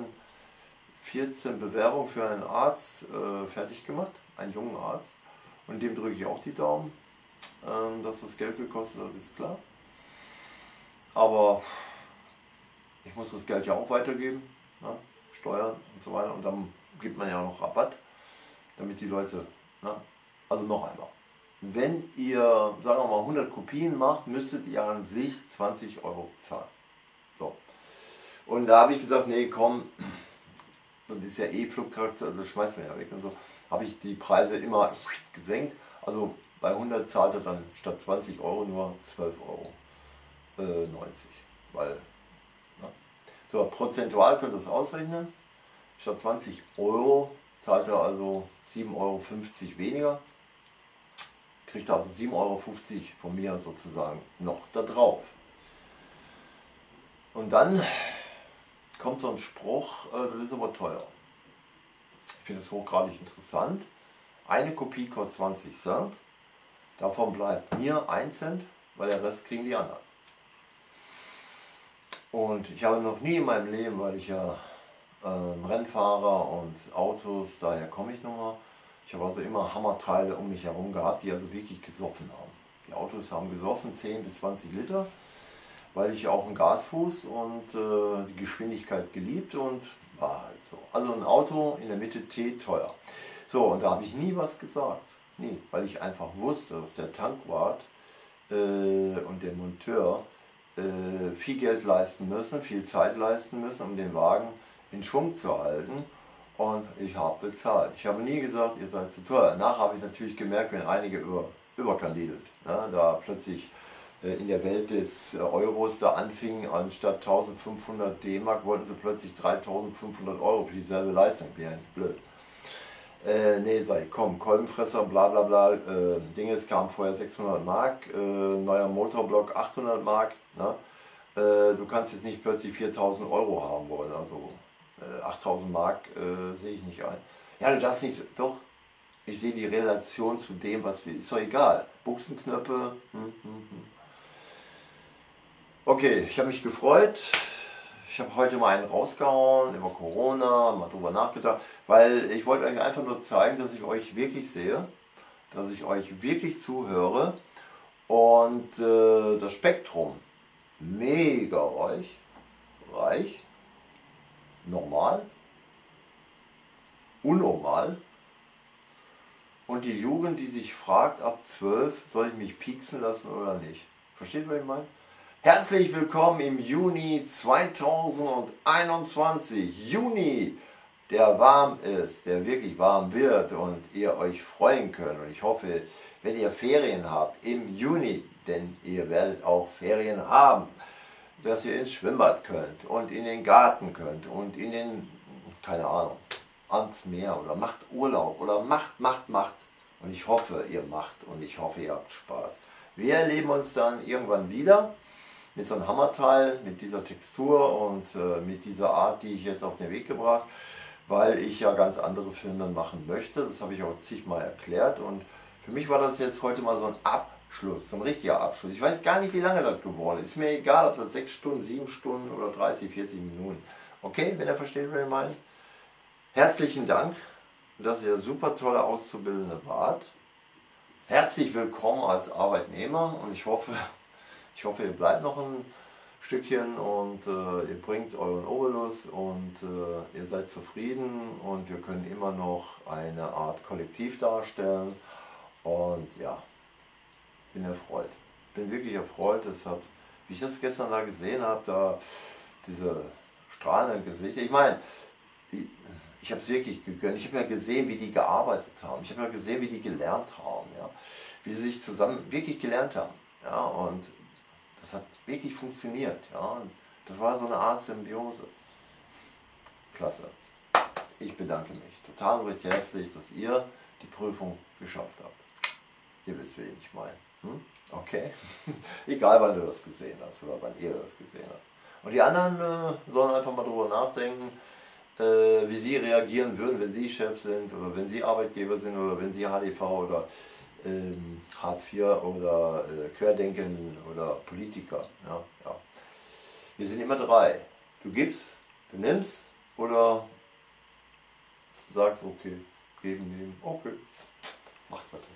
14 Bewerbungen für einen Arzt fertig gemacht, einen jungen Arzt. Und dem drücke ich auch die Daumen. Dass das Geld gekostet hat, ist klar. Aber ich muss das Geld ja auch weitergeben, ne? Steuern und so weiter. Und dann gibt man ja noch Rabatt, damit die Leute, ne? Also noch einmal. Wenn ihr, sagen wir mal, 100 Kopien macht, müsstet ihr an sich 20 € zahlen. So. Und da habe ich gesagt, nee, komm, das ist ja eh Flugtraktor, das schmeißt man ja weg und so. Habe ich die Preise immer gesenkt. Also bei 100 zahlt er dann statt 20 € nur 12,90 €. Weil, ne? So, prozentual könnt ihr das ausrechnen. Statt 20 € zahlt er also 7,50 € weniger. Kriegt also 7,50 € von mir sozusagen noch da drauf. Und dann kommt so ein Spruch, das ist aber teuer. Ich finde es hochgradig interessant. Eine Kopie kostet 20 Cent. Davon bleibt mir 1 Cent, weil der Rest kriegen die anderen. Und ich habe noch nie in meinem Leben, weil ich ja Rennfahrer und Autos, daher komme ich nun mal. Ich habe also immer Hammerteile um mich herum gehabt, die also wirklich gesoffen haben. Die Autos haben gesoffen, 10 bis 20 Liter, weil ich auch einen Gasfuß und die Geschwindigkeit geliebt und war halt so. Also ein Auto in der Mitte T teuer. So, und da habe ich nie was gesagt. Nie, weil ich einfach wusste, dass der Tankwart und der Monteur viel Geld leisten müssen, viel Zeit leisten müssen, um den Wagen in Schwung zu halten. Und ich habe bezahlt. Ich habe nie gesagt, ihr seid zu teuer. Danach habe ich natürlich gemerkt, wenn einige überkandidelt, ne, da plötzlich in der Welt des Euros da anfingen, anstatt 1500 D-Mark wollten sie plötzlich 3500 Euro für dieselbe Leistung. Bin ja nicht blöd. Nee, sag ich, komm, Kolbenfresser, bla bla bla, Dinges kam vorher 600 Mark, neuer Motorblock 800 Mark, ne? Du kannst jetzt nicht plötzlich 4000 Euro haben wollen, also 8000 Mark sehe ich nicht ein. Ja, du darfst nicht, doch, ich sehe die Relation zu dem, was wir, ist doch egal, Buchsenknöpfe, Okay, ich habe mich gefreut. Ich habe heute mal einen rausgehauen über Corona, mal drüber nachgedacht, weil ich wollte euch einfach nur zeigen, dass ich euch wirklich sehe, dass ich euch wirklich zuhöre und das Spektrum mega reich, normal, unnormal und die Jugend, die sich fragt ab 12, soll ich mich pieksen lassen oder nicht. Versteht, was ich meine? Herzlich willkommen im Juni 2021. Juni, der warm ist, der wirklich warm wird und ihr euch freuen könnt. Und ich hoffe, wenn ihr Ferien habt im Juni, denn ihr werdet auch Ferien haben, dass ihr ins Schwimmbad könnt und in den Garten könnt und in den, keine Ahnung, ans Meer oder macht Urlaub oder macht. Und ich hoffe, ihr macht und ich hoffe, ihr habt Spaß. Wir erleben uns dann irgendwann wieder. Mit so einem Hammerteil, mit dieser Textur und mit dieser Art, die ich jetzt auf den Weg gebracht, weil ich ja ganz andere Filme machen möchte. Das habe ich auch zigmal erklärt und für mich war das jetzt heute mal so ein Abschluss, so ein richtiger Abschluss. Ich weiß gar nicht, wie lange das geworden ist. Ist mir egal, ob das 6 Stunden, 7 Stunden oder 30, 40 Minuten. Okay, wenn ihr versteht, was ich meine. Herzlichen Dank, dass ihr super tolle Auszubildende wart. Herzlich willkommen als Arbeitnehmer und ich hoffe, ihr bleibt noch ein Stückchen und ihr bringt euren Obolus und ihr seid zufrieden und wir können immer noch eine Art Kollektiv darstellen und ja, bin erfreut. Bin wirklich erfreut. Es hat, wie ich das gestern da gesehen habe, da diese strahlenden Gesichter. Ich meine, ich habe es wirklich gegönnt. Ich habe ja gesehen, wie die gearbeitet haben. Ich habe ja gesehen, wie die gelernt haben. Ja? Wie sie sich zusammen wirklich gelernt haben. Ja? Und das hat wirklich funktioniert. Ja? Und das war so eine Art Symbiose. Klasse. Ich bedanke mich total und recht herzlich, dass ihr die Prüfung geschafft habt. Ihr wisst, wen ich meine. Okay? Egal, wann du das gesehen hast oder wann ihr das gesehen habt. Und die anderen sollen einfach mal drüber nachdenken, wie sie reagieren würden, wenn sie Chef sind oder wenn sie Arbeitgeber sind oder wenn sie HDV oder Hartz IV oder Querdenken oder Politiker. Ja, ja. Wir sind immer 3. Du gibst, du nimmst oder sagst, okay, geben, nehmen, okay, macht was.